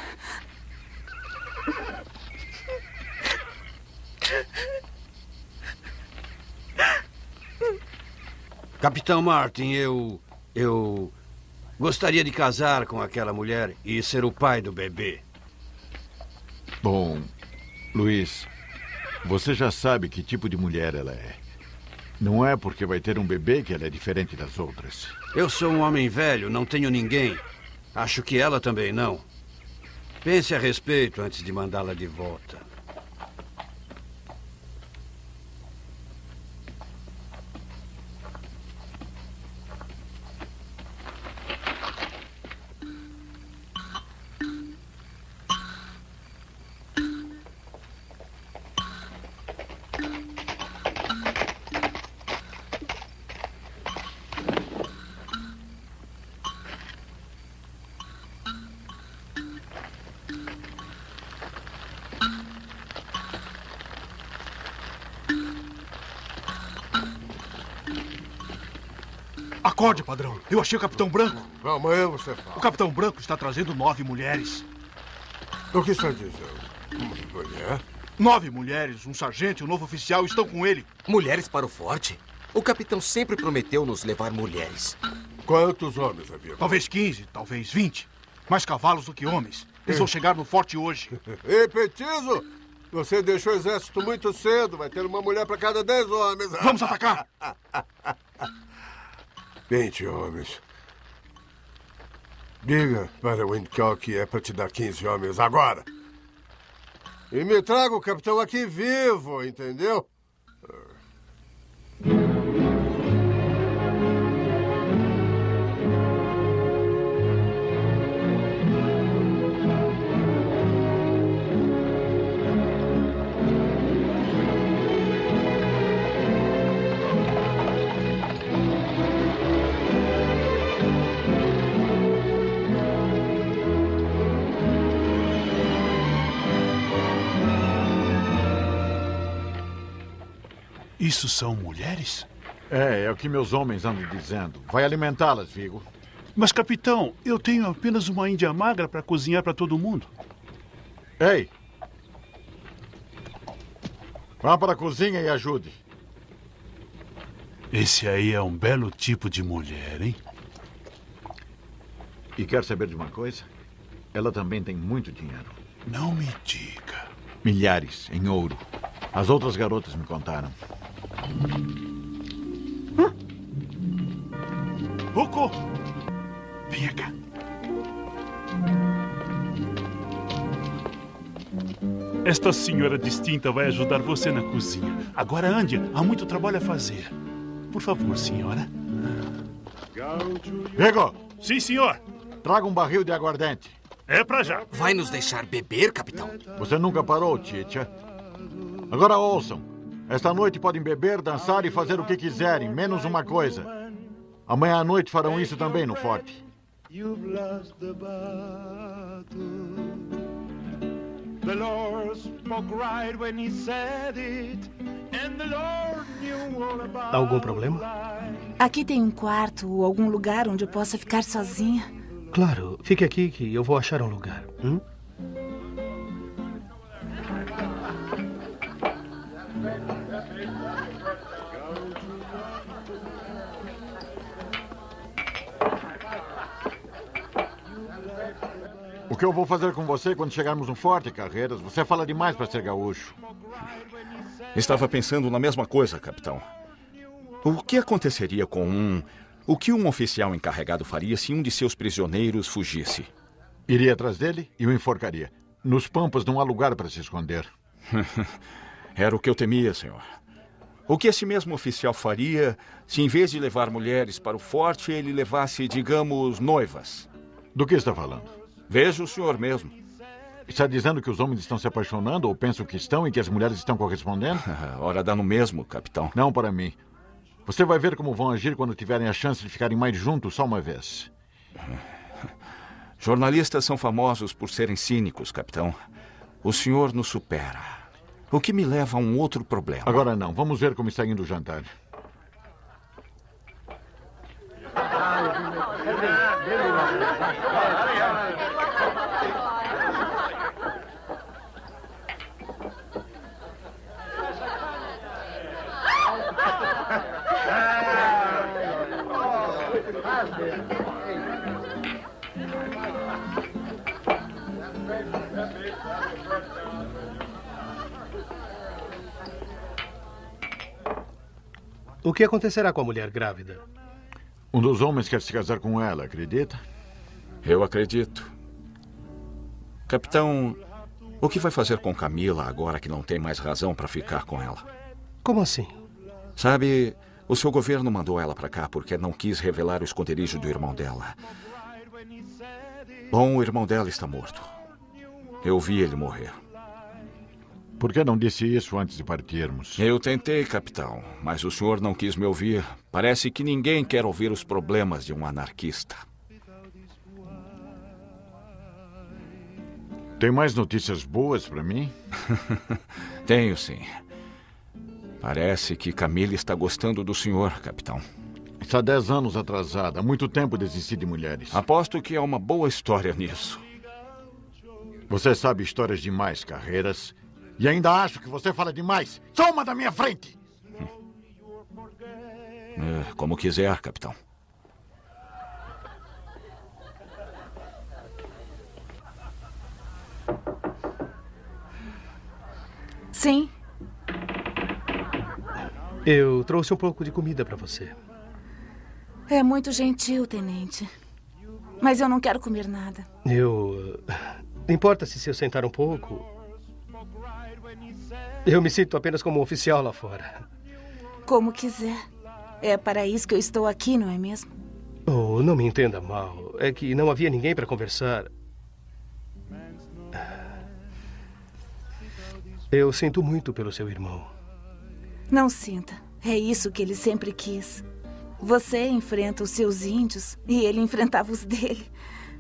Capitão Martin, eu... eu... gostaria de casar com aquela mulher e ser o pai do bebê. Bom, Luiz, você já sabe que tipo de mulher ela é. Não é porque vai ter um bebê que ela é diferente das outras. Eu sou um homem velho, não tenho ninguém. Acho que ela também não. Pense a respeito antes de mandá-la de volta. Acorde, padrão. Eu achei o Capitão Branco. Como é você fala? O Capitão Branco está trazendo nove mulheres. O que está dizendo? Mulher? Nove mulheres, um sargento e um novo oficial estão com ele. Mulheres para o forte? O capitão sempre prometeu nos levar mulheres. Quantos homens havia? Talvez quinze, talvez vinte. Mais cavalos do que homens. Eles vão chegar no forte hoje. Ei, Petizo! Você deixou o exército muito cedo. Vai ter uma mulher para cada dez homens. Vamos atacar! Vinte homens. Diga para o Windkill que é para te dar quinze homens agora. E me traga o capitão aqui vivo, entendeu? Isso são mulheres? É, é o que meus homens andam dizendo. Vai alimentá-las, Vigo. Mas, capitão, eu tenho apenas uma índia magra para cozinhar para todo mundo. Ei! Vá para a cozinha e ajude. Esse aí é um belo tipo de mulher, hein? E quer saber de uma coisa? Ela também tem muito dinheiro. Não me diga. Milhares, em ouro. As outras garotas me contaram. Rocco! Venha cá. Esta senhora distinta vai ajudar você na cozinha. Agora, Ande, há muito trabalho a fazer. Por favor, senhora. Vigo! Sim, senhor. Traga um barril de aguardente. É pra já. Vai nos deixar beber, capitão? Você nunca parou, Tietia. Agora ouçam. Esta noite podem beber, dançar e fazer o que quiserem, menos uma coisa. Amanhã à noite farão isso também no forte. Algum problema? Aqui tem um quarto ou algum lugar onde eu possa ficar sozinha? Claro, fique aqui que eu vou achar um lugar. Hum? O que eu vou fazer com você quando chegarmos no forte, Carreiras? Você fala demais para ser gaúcho. Estava pensando na mesma coisa, capitão. O que aconteceria com um... O que um oficial encarregado faria se um de seus prisioneiros fugisse? Iria atrás dele e o enforcaria. Nos Pampas não há lugar para se esconder. Era o que eu temia, senhor. O que esse mesmo oficial faria se, em vez de levar mulheres para o forte, ele levasse, digamos, noivas? Do que está falando? Veja o senhor mesmo. Está dizendo que os homens estão se apaixonando ou pensam que estão e que as mulheres estão correspondendo? Ora, dá no mesmo, capitão. Não para mim. Você vai ver como vão agir quando tiverem a chance de ficarem mais juntos só uma vez. Jornalistas são famosos por serem cínicos, capitão. O senhor nos supera. O que me leva a um outro problema. Agora não. Vamos ver como está indo o jantar. O que acontecerá com a mulher grávida? Um dos homens quer se casar com ela, acredita? Eu acredito. Capitão, o que vai fazer com Camila agora que não tem mais razão para ficar com ela? Como assim? Sabe, o seu governo mandou ela para cá porque não quis revelar o esconderijo do irmão dela. Bom, o irmão dela está morto. Eu vi ele morrer. Por que não disse isso antes de partirmos? Eu tentei, capitão, mas o senhor não quis me ouvir. Parece que ninguém quer ouvir os problemas de um anarquista. Tem mais notícias boas para mim? Tenho, sim. Parece que Camila está gostando do senhor, capitão. Está dez anos atrasada. Há muito tempo desisti de mulheres. Aposto que há uma boa história nisso. Você sabe histórias demais, Carreiras. E ainda acho que você fala demais. Toma da minha frente! É, como quiser, capitão. Sim. Eu trouxe um pouco de comida para você. É muito gentil, tenente. Mas eu não quero comer nada. Eu... Importa-se se eu sentar um pouco? Eu me sinto apenas como um oficial lá fora. Como quiser. É para isso que eu estou aqui, não é mesmo? Oh, não me entenda mal. É que não havia ninguém para conversar. Eu sinto muito pelo seu irmão. Não sinta. É isso que ele sempre quis. Você enfrenta os seus índios e ele enfrentava os dele.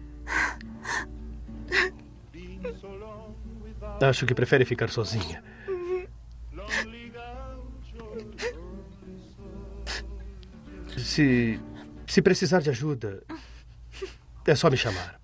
Acho que prefere ficar sozinha. Se, se precisar de ajuda, é só me chamar.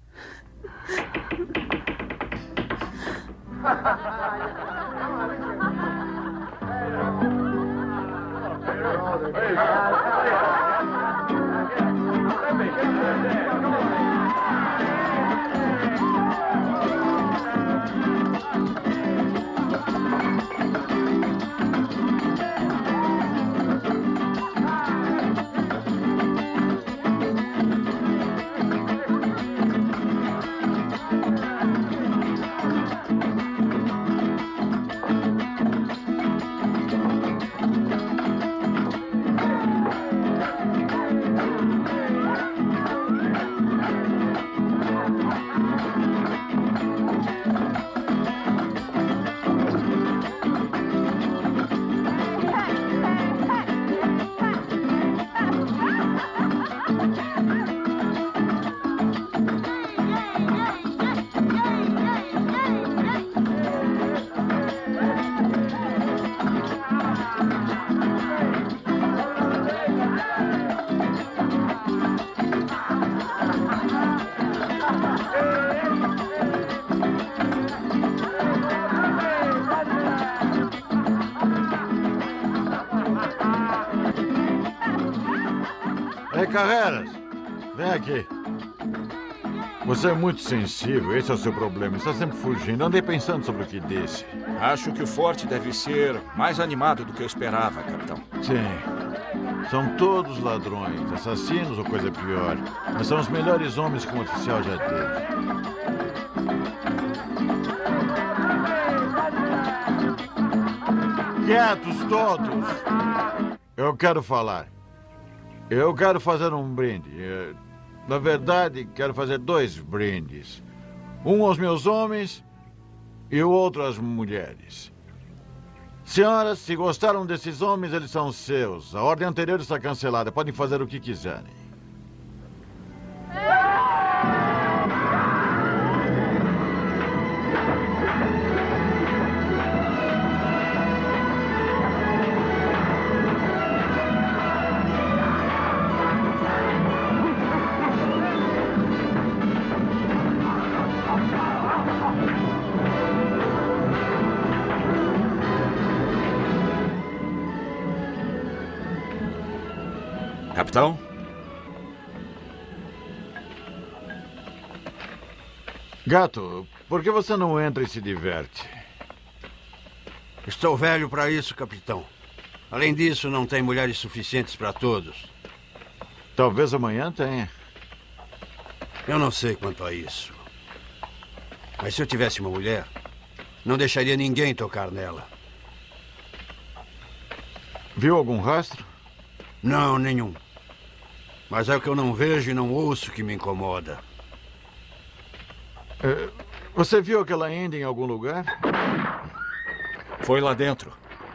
Carreras, vem aqui. Você é muito sensível, esse é o seu problema. Está sempre fugindo. Andei pensando sobre o que disse. Acho que o forte deve ser mais animado do que eu esperava, capitão. Sim. São todos ladrões, assassinos ou coisa pior. Mas são os melhores homens que um oficial já teve. Quietos todos! Eu quero falar. Eu quero fazer um brinde. Na verdade, quero fazer dois brindes. Um aos meus homens e o outro às mulheres. Senhoras, se gostaram desses homens, eles são seus. A ordem anterior está cancelada. Podem fazer o que quiserem. Capitão? Gato, por que você não entra e se diverte? Estou velho para isso, capitão. Além disso, não tem mulheres suficientes para todos. Talvez amanhã tenha. Eu não sei quanto a isso. Mas se eu tivesse uma mulher, não deixaria ninguém tocar nela. Viu algum rastro? Não, nenhum. Mas é o que eu não vejo e não ouço que me incomoda. É, você viu aquela Índia em algum lugar? Foi lá dentro.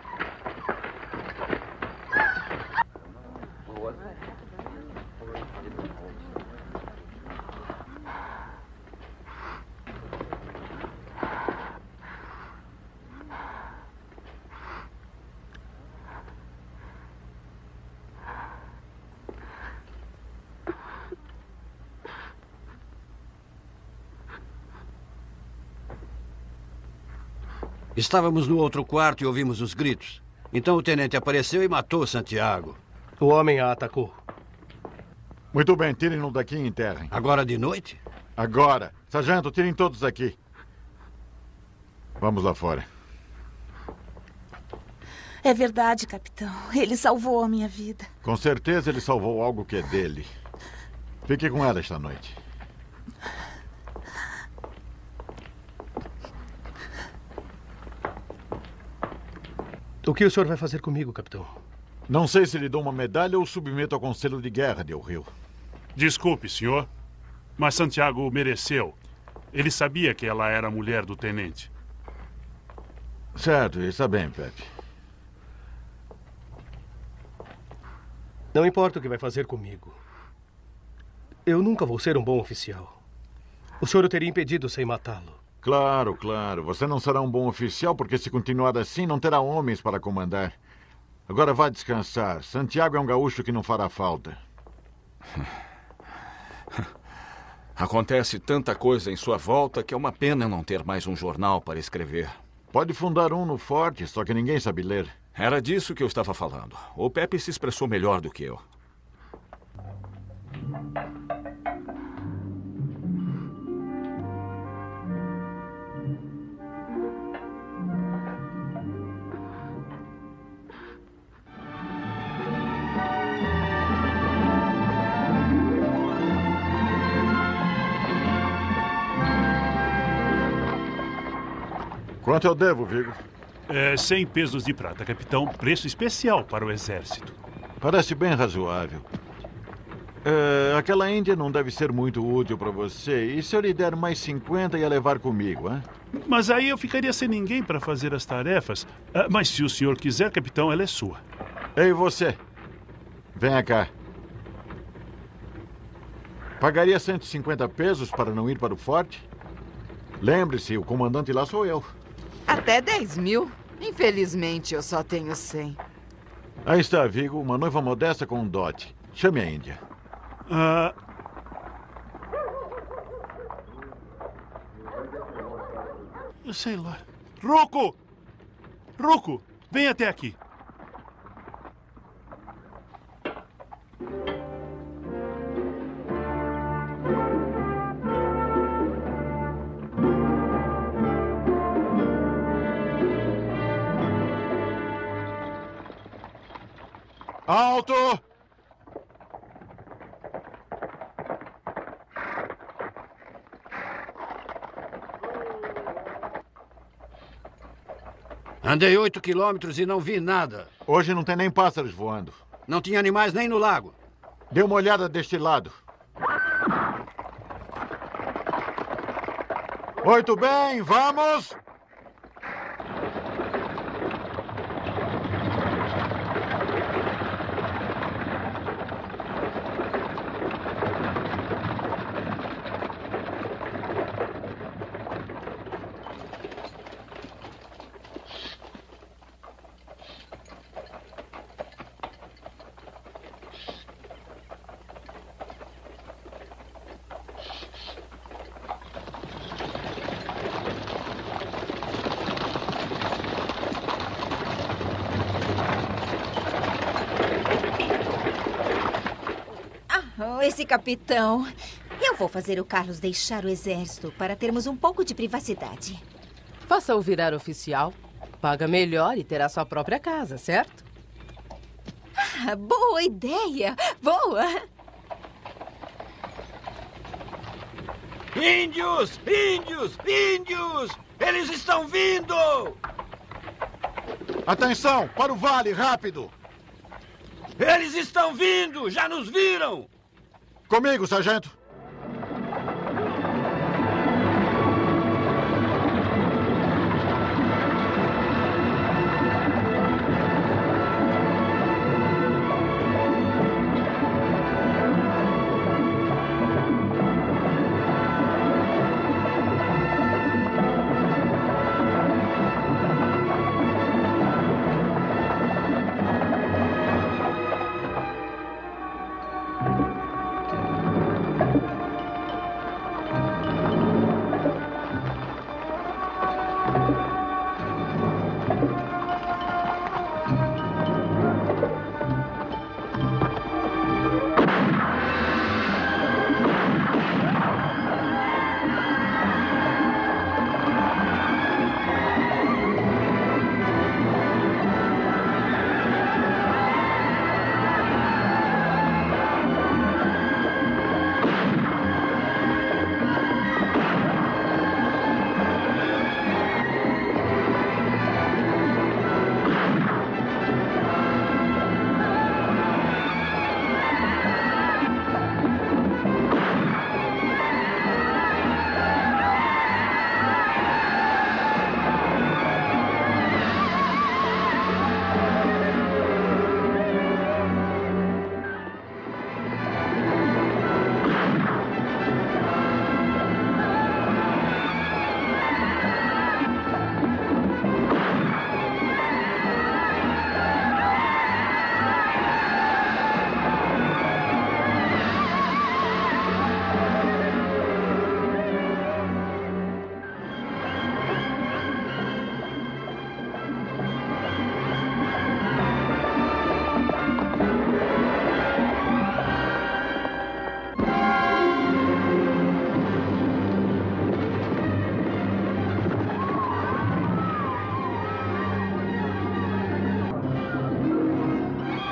Estávamos no outro quarto e ouvimos os gritos. Então o tenente apareceu e matou Santiago. O homem a atacou. Muito bem, tirem-no daqui e enterrem. Agora de noite? Agora. Sargento, tirem todos daqui. Vamos lá fora. É verdade, capitão. Ele salvou a minha vida. Com certeza ele salvou algo que é dele. Fique com ela esta noite. O que o senhor vai fazer comigo, capitão? Não sei se lhe dou uma medalha ou submeto ao Conselho de Guerra, Del Rio. Desculpe, senhor, mas Santiago mereceu. Ele sabia que ela era a mulher do tenente. Certo, está bem, Pepe. Não importa o que vai fazer comigo. Eu nunca vou ser um bom oficial. O senhor o teria impedido sem matá-lo. Claro, claro. Você não será um bom oficial porque, se continuar assim, não terá homens para comandar. Agora vá descansar. Santiago é um gaúcho que não fará falta. Acontece tanta coisa em sua volta que é uma pena não ter mais um jornal para escrever. Pode fundar um no forte, só que ninguém sabe ler. Era disso que eu estava falando. O Pepe se expressou melhor do que eu. Quanto eu devo, Vigo? É, cem pesos de prata, capitão. Preço especial para o exército. Parece bem razoável. É, aquela Índia não deve ser muito útil para você. E se eu lhe der mais cinquenta, ia levar comigo, hein? Mas aí eu ficaria sem ninguém para fazer as tarefas. Ah, mas se o senhor quiser, capitão, ela é sua. Ei, você. Venha cá. Pagaria cento e cinquenta pesos para não ir para o forte? Lembre-se, o comandante lá sou eu. Até dez mil. Infelizmente, eu só tenho cem. Aí está, Vigo, uma noiva modesta com um dote. Chame a Índia. Ah... Eu sei lá. Ruco! Ruco, vem até aqui. Alto! Andei oito quilômetros e não vi nada. Hoje não tem nem pássaros voando. Não tinha animais nem no lago. Dê uma olhada deste lado. Muito bem, vamos! Esse capitão. Eu vou fazer o Carlos deixar o exército para termos um pouco de privacidade. Faça-o virar oficial. Paga melhor e terá sua própria casa, certo? Ah, boa ideia! Boa! Índios! Índios! Índios! Eles estão vindo! Atenção! Para o vale, rápido! Eles estão vindo! Já nos viram! Comigo, sargento.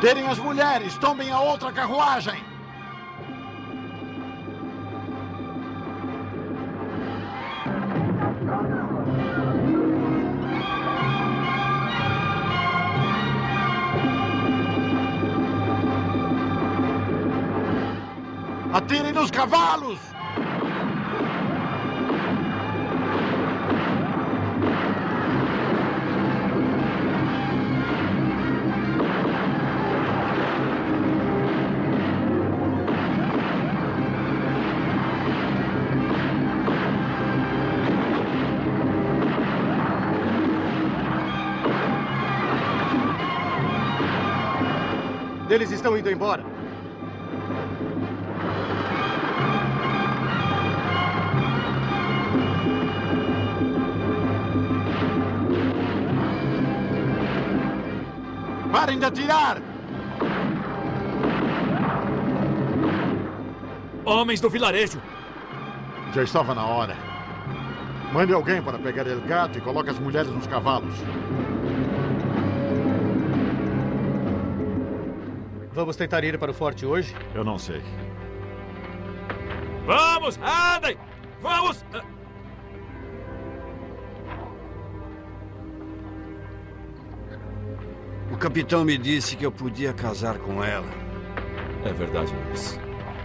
Atirem as mulheres! Tomem a outra carruagem! Atirem nos cavalos! Eles estão indo embora. Parem de atirar! Homens do vilarejo! Já estava na hora. Mande alguém para pegar El Gato e coloque as mulheres nos cavalos. Vamos tentar ir para o forte hoje? Eu não sei. Vamos, andem! Vamos! O capitão me disse que eu podia casar com ela. É verdade, Luiz.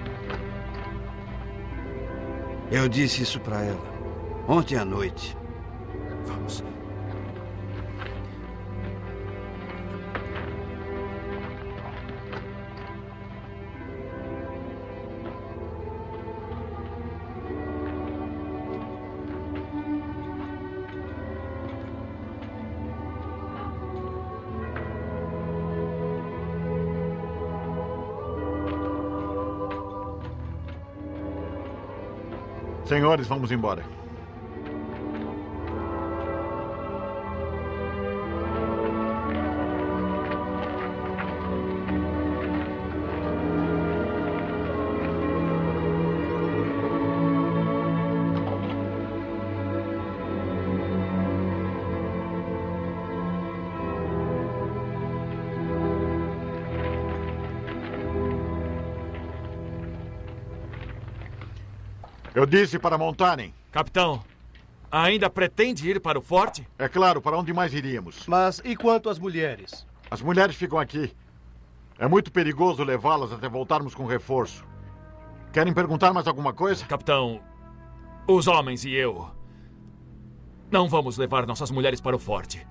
Eu disse isso para ela ontem à noite. Vamos. Senhores, vamos embora. Eu disse para montarem. Capitão, ainda pretende ir para o forte? É claro, para onde mais iríamos? Mas e quanto às mulheres? As mulheres ficam aqui. É muito perigoso levá-las até voltarmos com reforço. Querem perguntar mais alguma coisa? Capitão, os homens e eu não vamos levar nossas mulheres para o forte.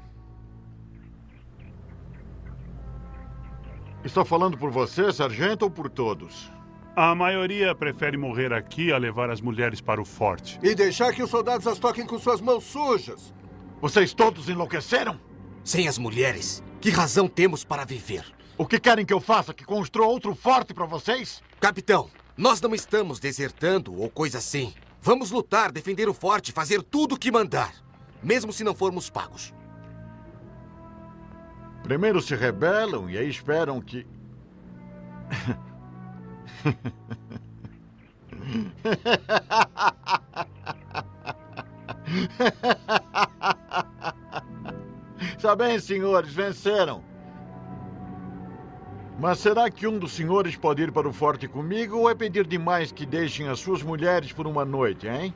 Estou falando por você, sargento, ou por todos? A maioria prefere morrer aqui a levar as mulheres para o forte. E deixar que os soldados as toquem com suas mãos sujas. Vocês todos enlouqueceram? Sem as mulheres, que razão temos para viver? O que querem que eu faça? Que construa outro forte para vocês? Capitão, nós não estamos desertando ou coisa assim. Vamos lutar, defender o forte, fazer tudo o que mandar. Mesmo se não formos pagos. Primeiro se rebelam e aí esperam que... Está bem, senhores, venceram. Mas será que um dos senhores pode ir para o forte comigo ou é pedir demais que deixem as suas mulheres por uma noite, hein?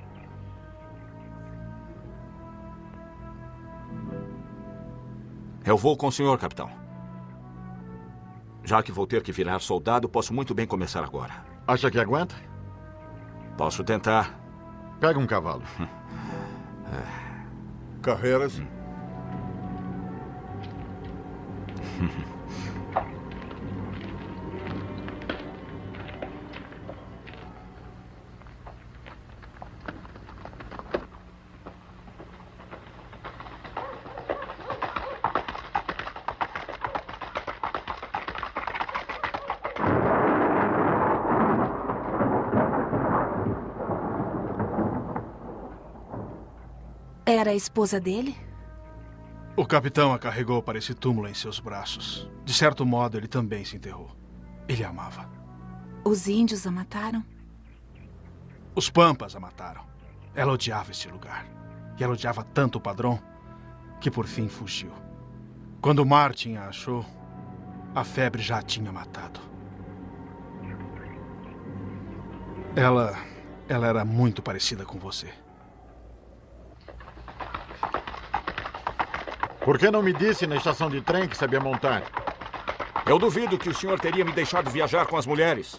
Eu vou com o senhor, capitão. Já que vou ter que virar soldado, posso muito bem começar agora. Acha que aguenta? Posso tentar. Pega um cavalo. Carreiras. Era a esposa dele? O capitão a carregou para esse túmulo em seus braços. De certo modo, ele também se enterrou. Ele a amava. Os índios a mataram? Os Pampas a mataram. Ela odiava este lugar. E ela odiava tanto o padrão que por fim fugiu. Quando Martin a achou, a febre já a tinha matado. Ela... ela era muito parecida com você. Por que não me disse na estação de trem que sabia montar? Eu duvido que o senhor teria me deixado viajar com as mulheres.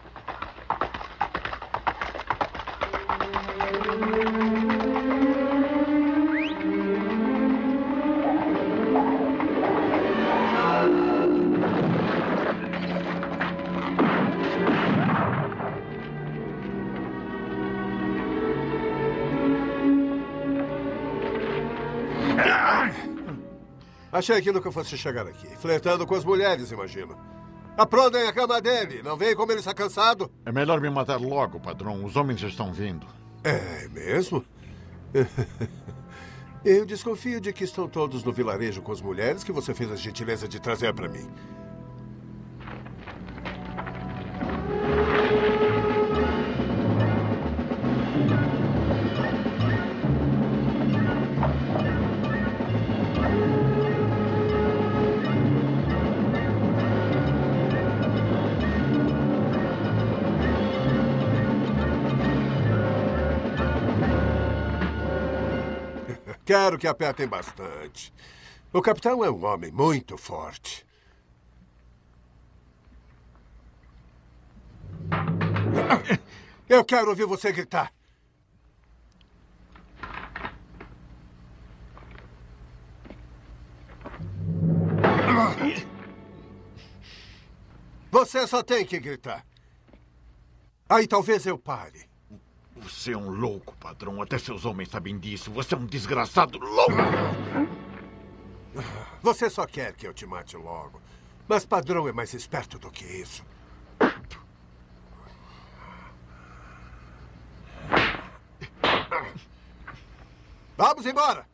Achei que nunca fosse chegar aqui. Flertando com as mulheres, imagino. Aprodem a cama dele. Não veem como ele está cansado? É melhor me matar logo, padrão. Os homens já estão vindo. É mesmo? Eu desconfio de que estão todos no vilarejo com as mulheres que você fez a gentileza de trazer para mim. Quero que apertem bastante. O capitão é um homem muito forte. Eu quero ouvir você gritar. Você só tem que gritar. Aí talvez eu pare. Você é um louco, padrão. Até seus homens sabem disso. Você é um desgraçado louco. Você só quer que eu te mate logo. Mas padrão é mais esperto do que isso. Vamos embora!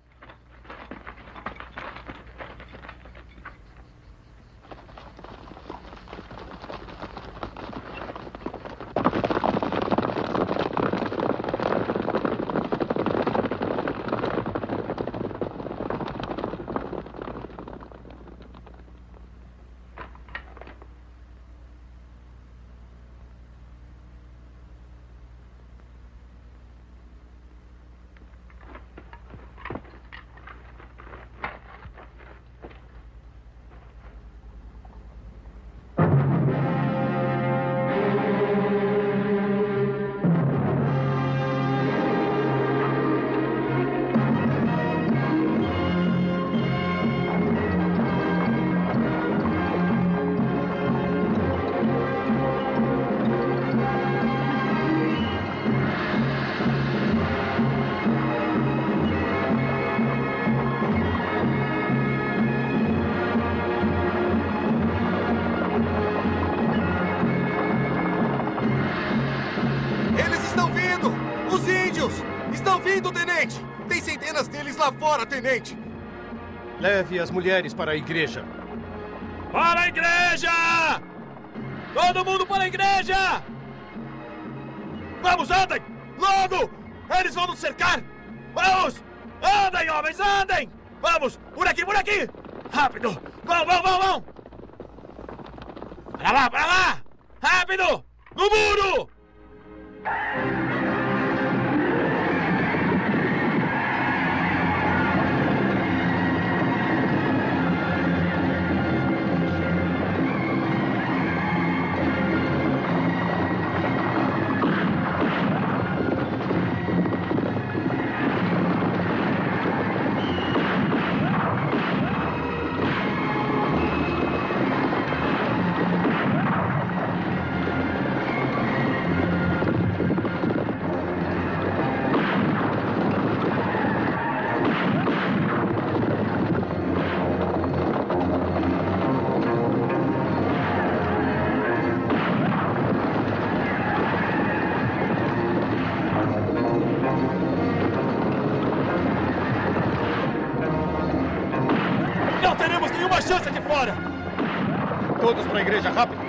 Tem centenas deles lá fora, tenente! Leve as mulheres para a igreja. Para a igreja! Todo mundo para a igreja! Vamos, andem! Logo! Eles vão nos cercar! Vamos! Andem, homens, andem! Vamos! Por aqui, por aqui! Rápido! Vão, vão, vão, vão! Para lá, para lá! Rápido! No muro! Chance de fora! Todos para a igreja, rápido!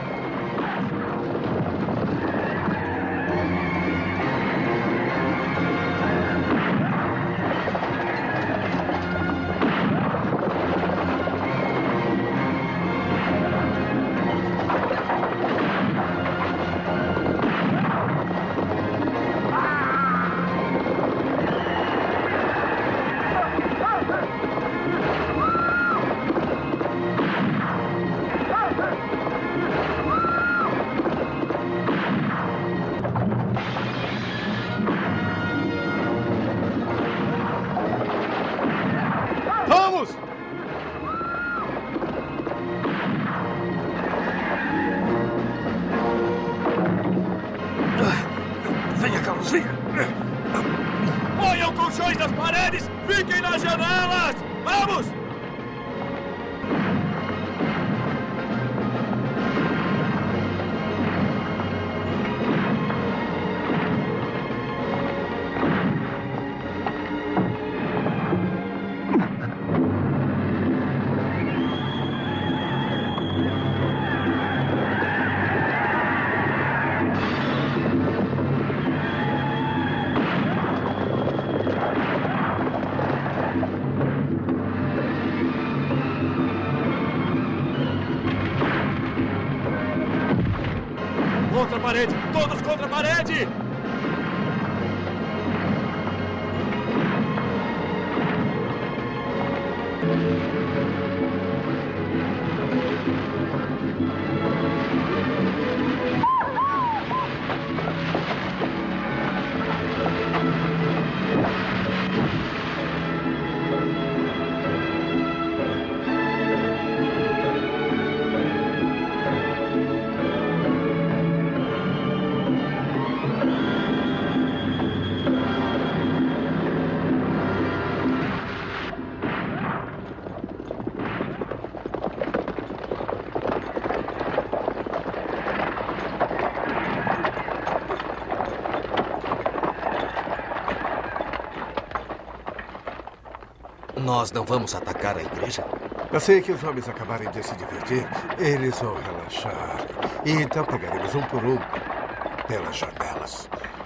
Venha, Carlos, venha. Ponham colchões nas paredes! Fiquem nas janelas! Vamos! Contra a parede! Todos contra a parede! Nós não vamos atacar a igreja? Assim que os homens acabarem de se divertir, eles vão relaxar. E então pegaremos um por um pelas janelas.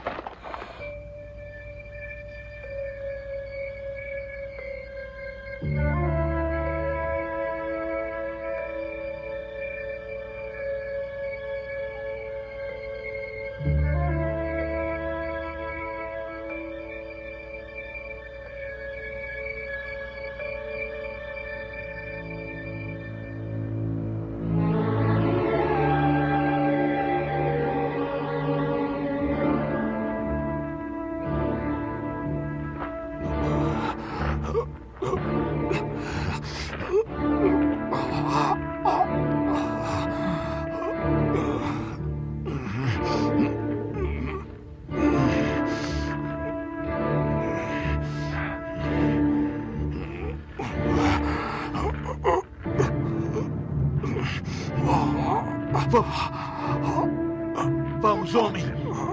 Vamos, homem.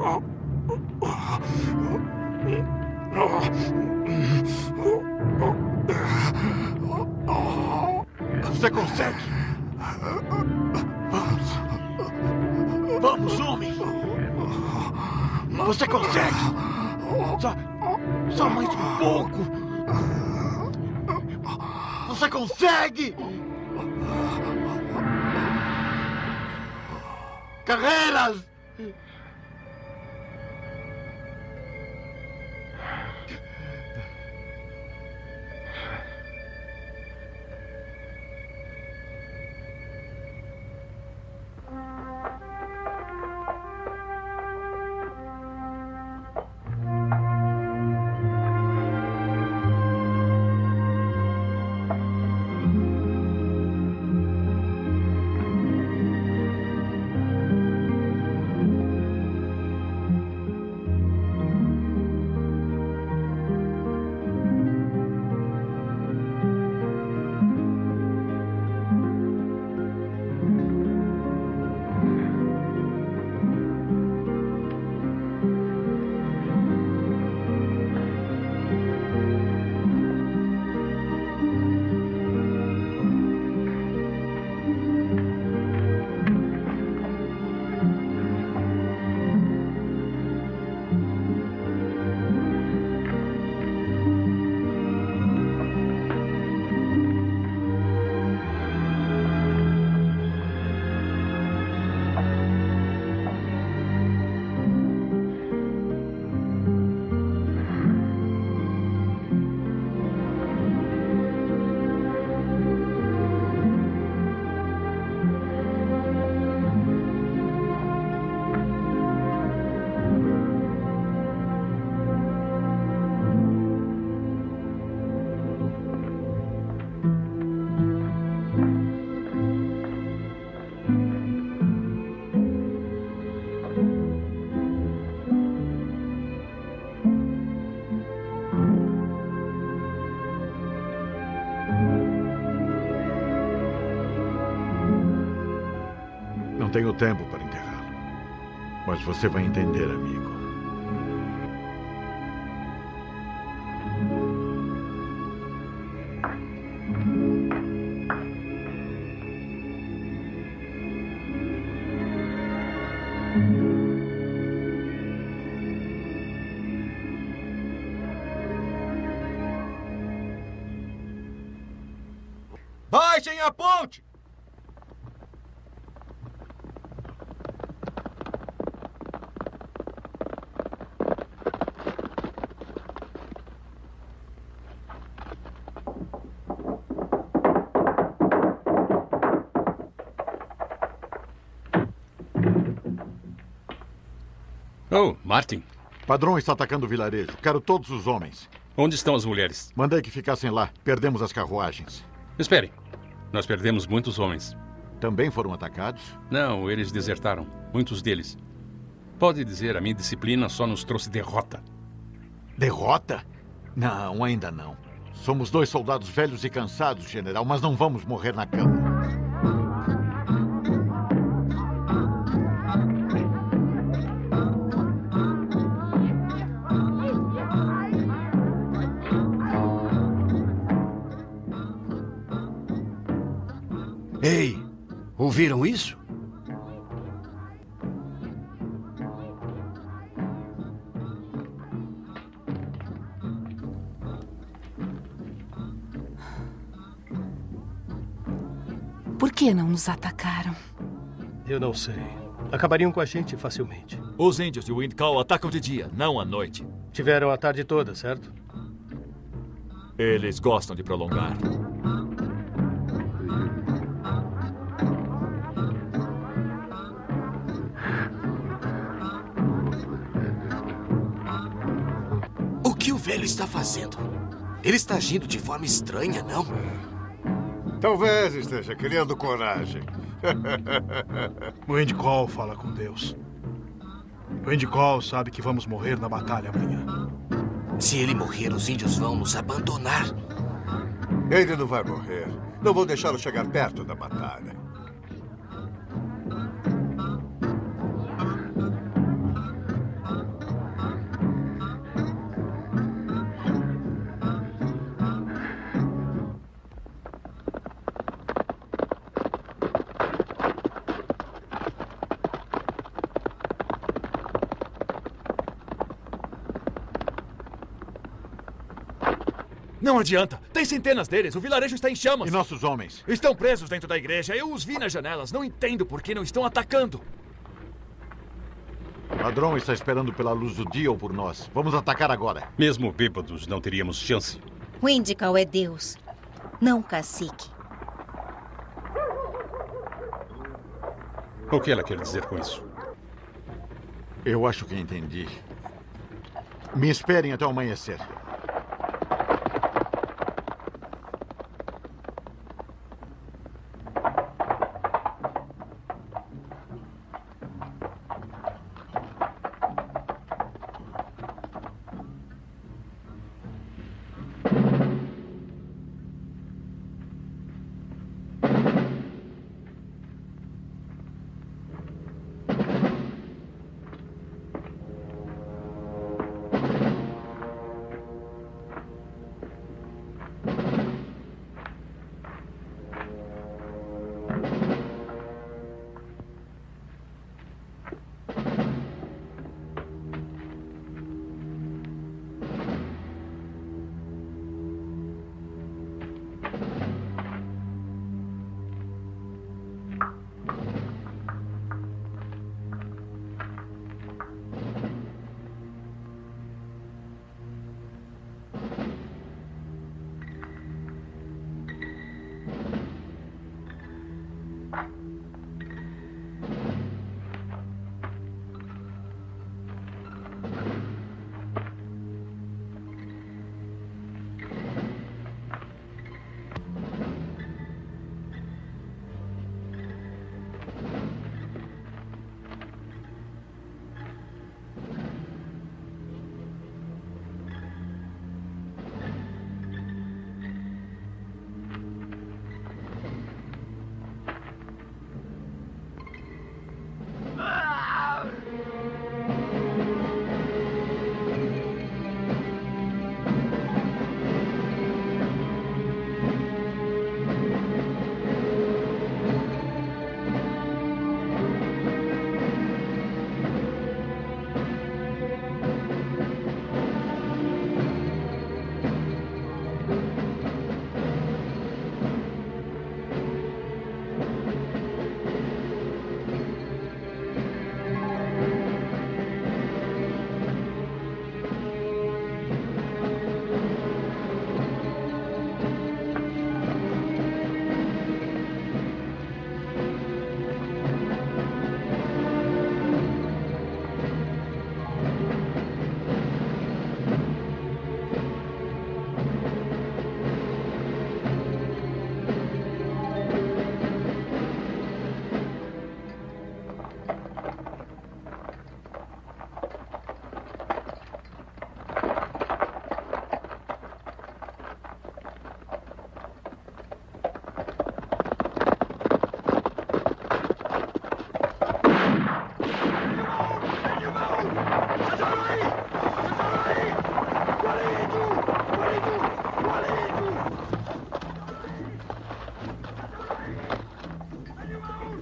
Você consegue. Vamos. Vamos, homem. Você consegue. Só, só mais um pouco. Você consegue. Carreiras! Não tenho tempo para enterrá-lo. Mas você vai entender, amigo. Baixem a ponte! Oh, Martin. Padrão está atacando o vilarejo. Quero todos os homens. Onde estão as mulheres? Mandei que ficassem lá. Perdemos as carruagens. Espere. Nós perdemos muitos homens. Também foram atacados? Não, eles desertaram. Muitos deles. Pode dizer, a minha disciplina só nos trouxe derrota. Derrota? Não, ainda não. Somos dois soldados velhos e cansados, general, mas não vamos morrer na cama. Ei, ouviram isso? Por que não nos atacaram? Eu não sei. Acabariam com a gente facilmente. Os índios de Windcall atacam de dia, não à noite. Tiveram a tarde toda, certo? Eles gostam de prolongar. O que o velho está fazendo? Ele está agindo de forma estranha, não? Talvez esteja criando coragem. O Windcall fala com Deus. O Windcall sabe que vamos morrer na batalha amanhã. Se ele morrer, os índios vão nos abandonar. Ele não vai morrer. Não vou deixá-lo chegar perto da batalha. Não adianta. Tem centenas deles. O vilarejo está em chamas. E nossos homens? Estão presos dentro da igreja. Eu os vi nas janelas. Não entendo por que não estão atacando. O ladrão está esperando pela luz do dia ou por nós. Vamos atacar agora. Mesmo bêbados, não teríamos chance. Windcall é Deus, não cacique. O que ela quer dizer com isso? Eu acho que entendi. Me esperem até o amanhecer.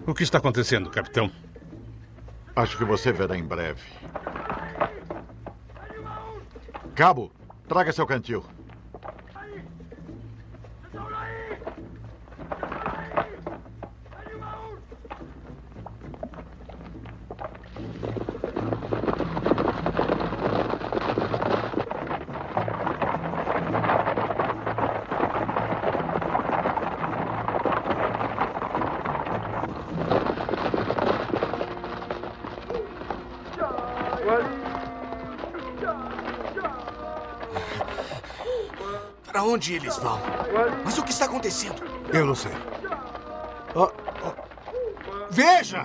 O que está acontecendo, capitão? Acho que você verá em breve. Cabo, traga seu cantil. Para onde eles vão? Mas o que está acontecendo? Eu não sei. Oh, oh. Veja!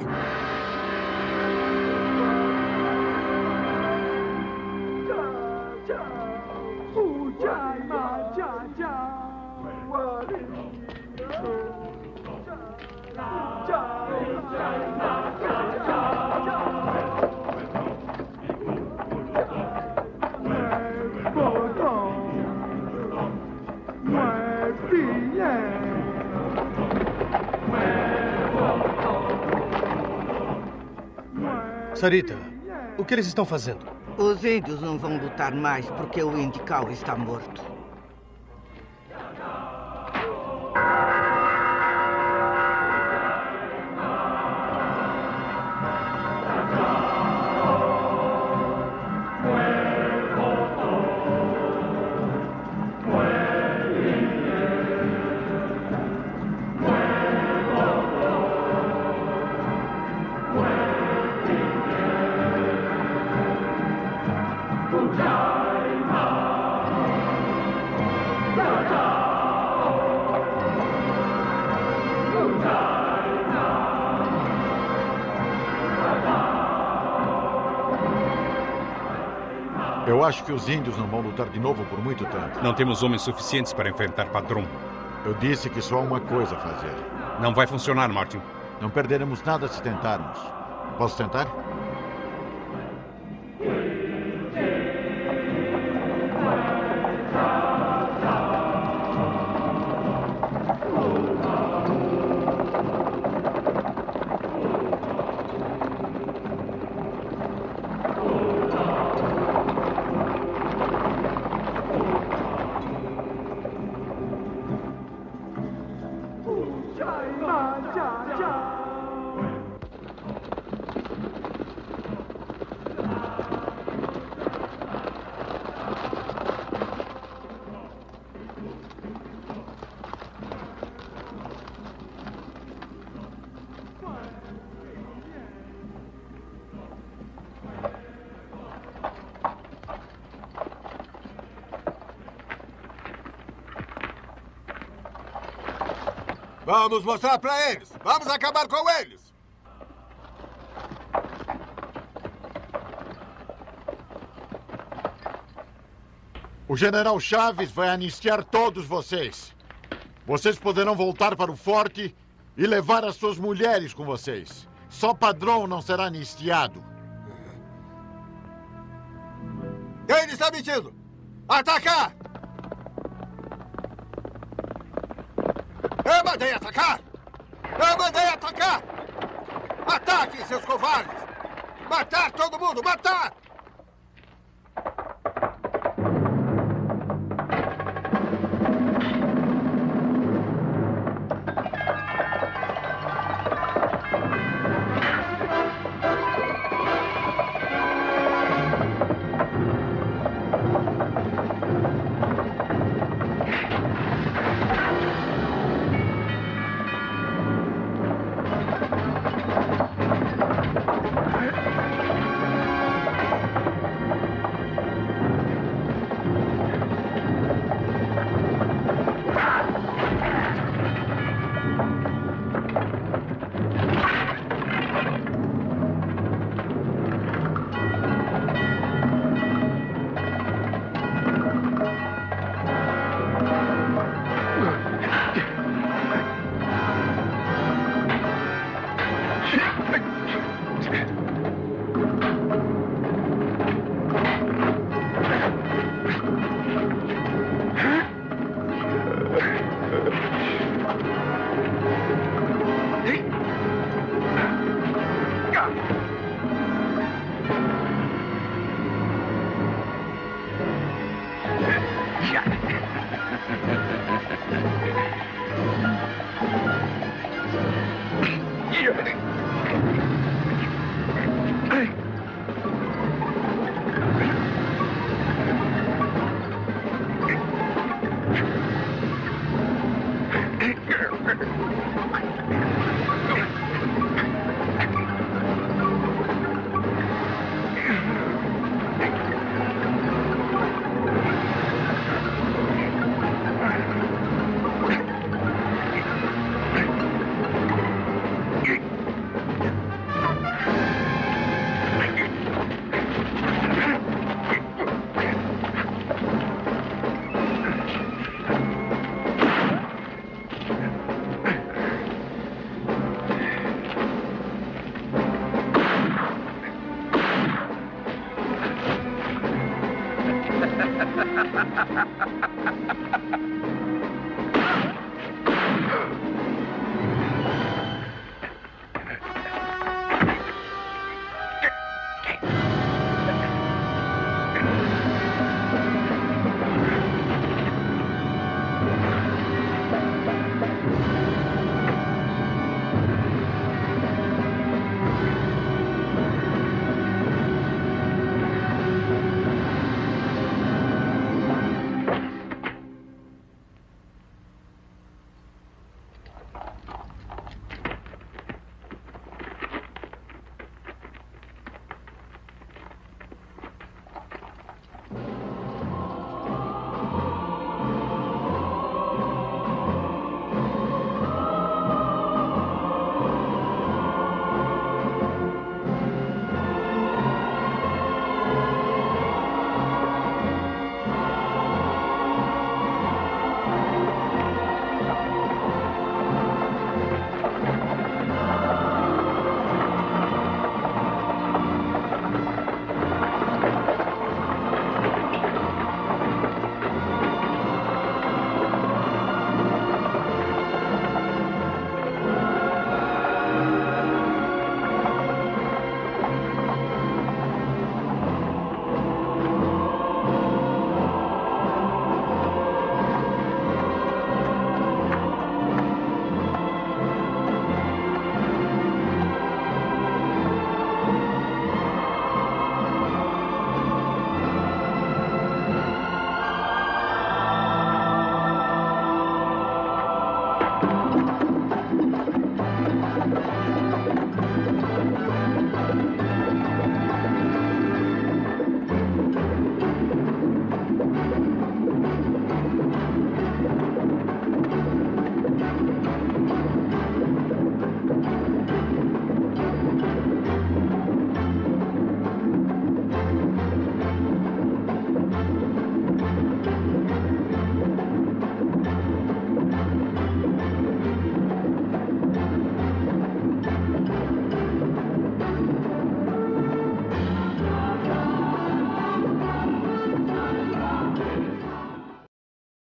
Sarita, o que eles estão fazendo? Os índios não vão lutar mais porque o Indical está morto. Eu acho que os índios não vão lutar de novo por muito tempo. Não temos homens suficientes para enfrentar Padrão. Eu disse que só há uma coisa a fazer. Não vai funcionar, Martin. Não perderemos nada se tentarmos. Posso tentar? Vamos mostrar para eles! Vamos acabar com eles! O general Chaves vai anistiar todos vocês. Vocês poderão voltar para o forte e levar as suas mulheres com vocês. Só Padrão não será anistiado. Ele está mentindo! Atacar! Eu mandei atacar! Eu mandei atacar! Ataquem, seus covardes! Matar todo mundo! Matar!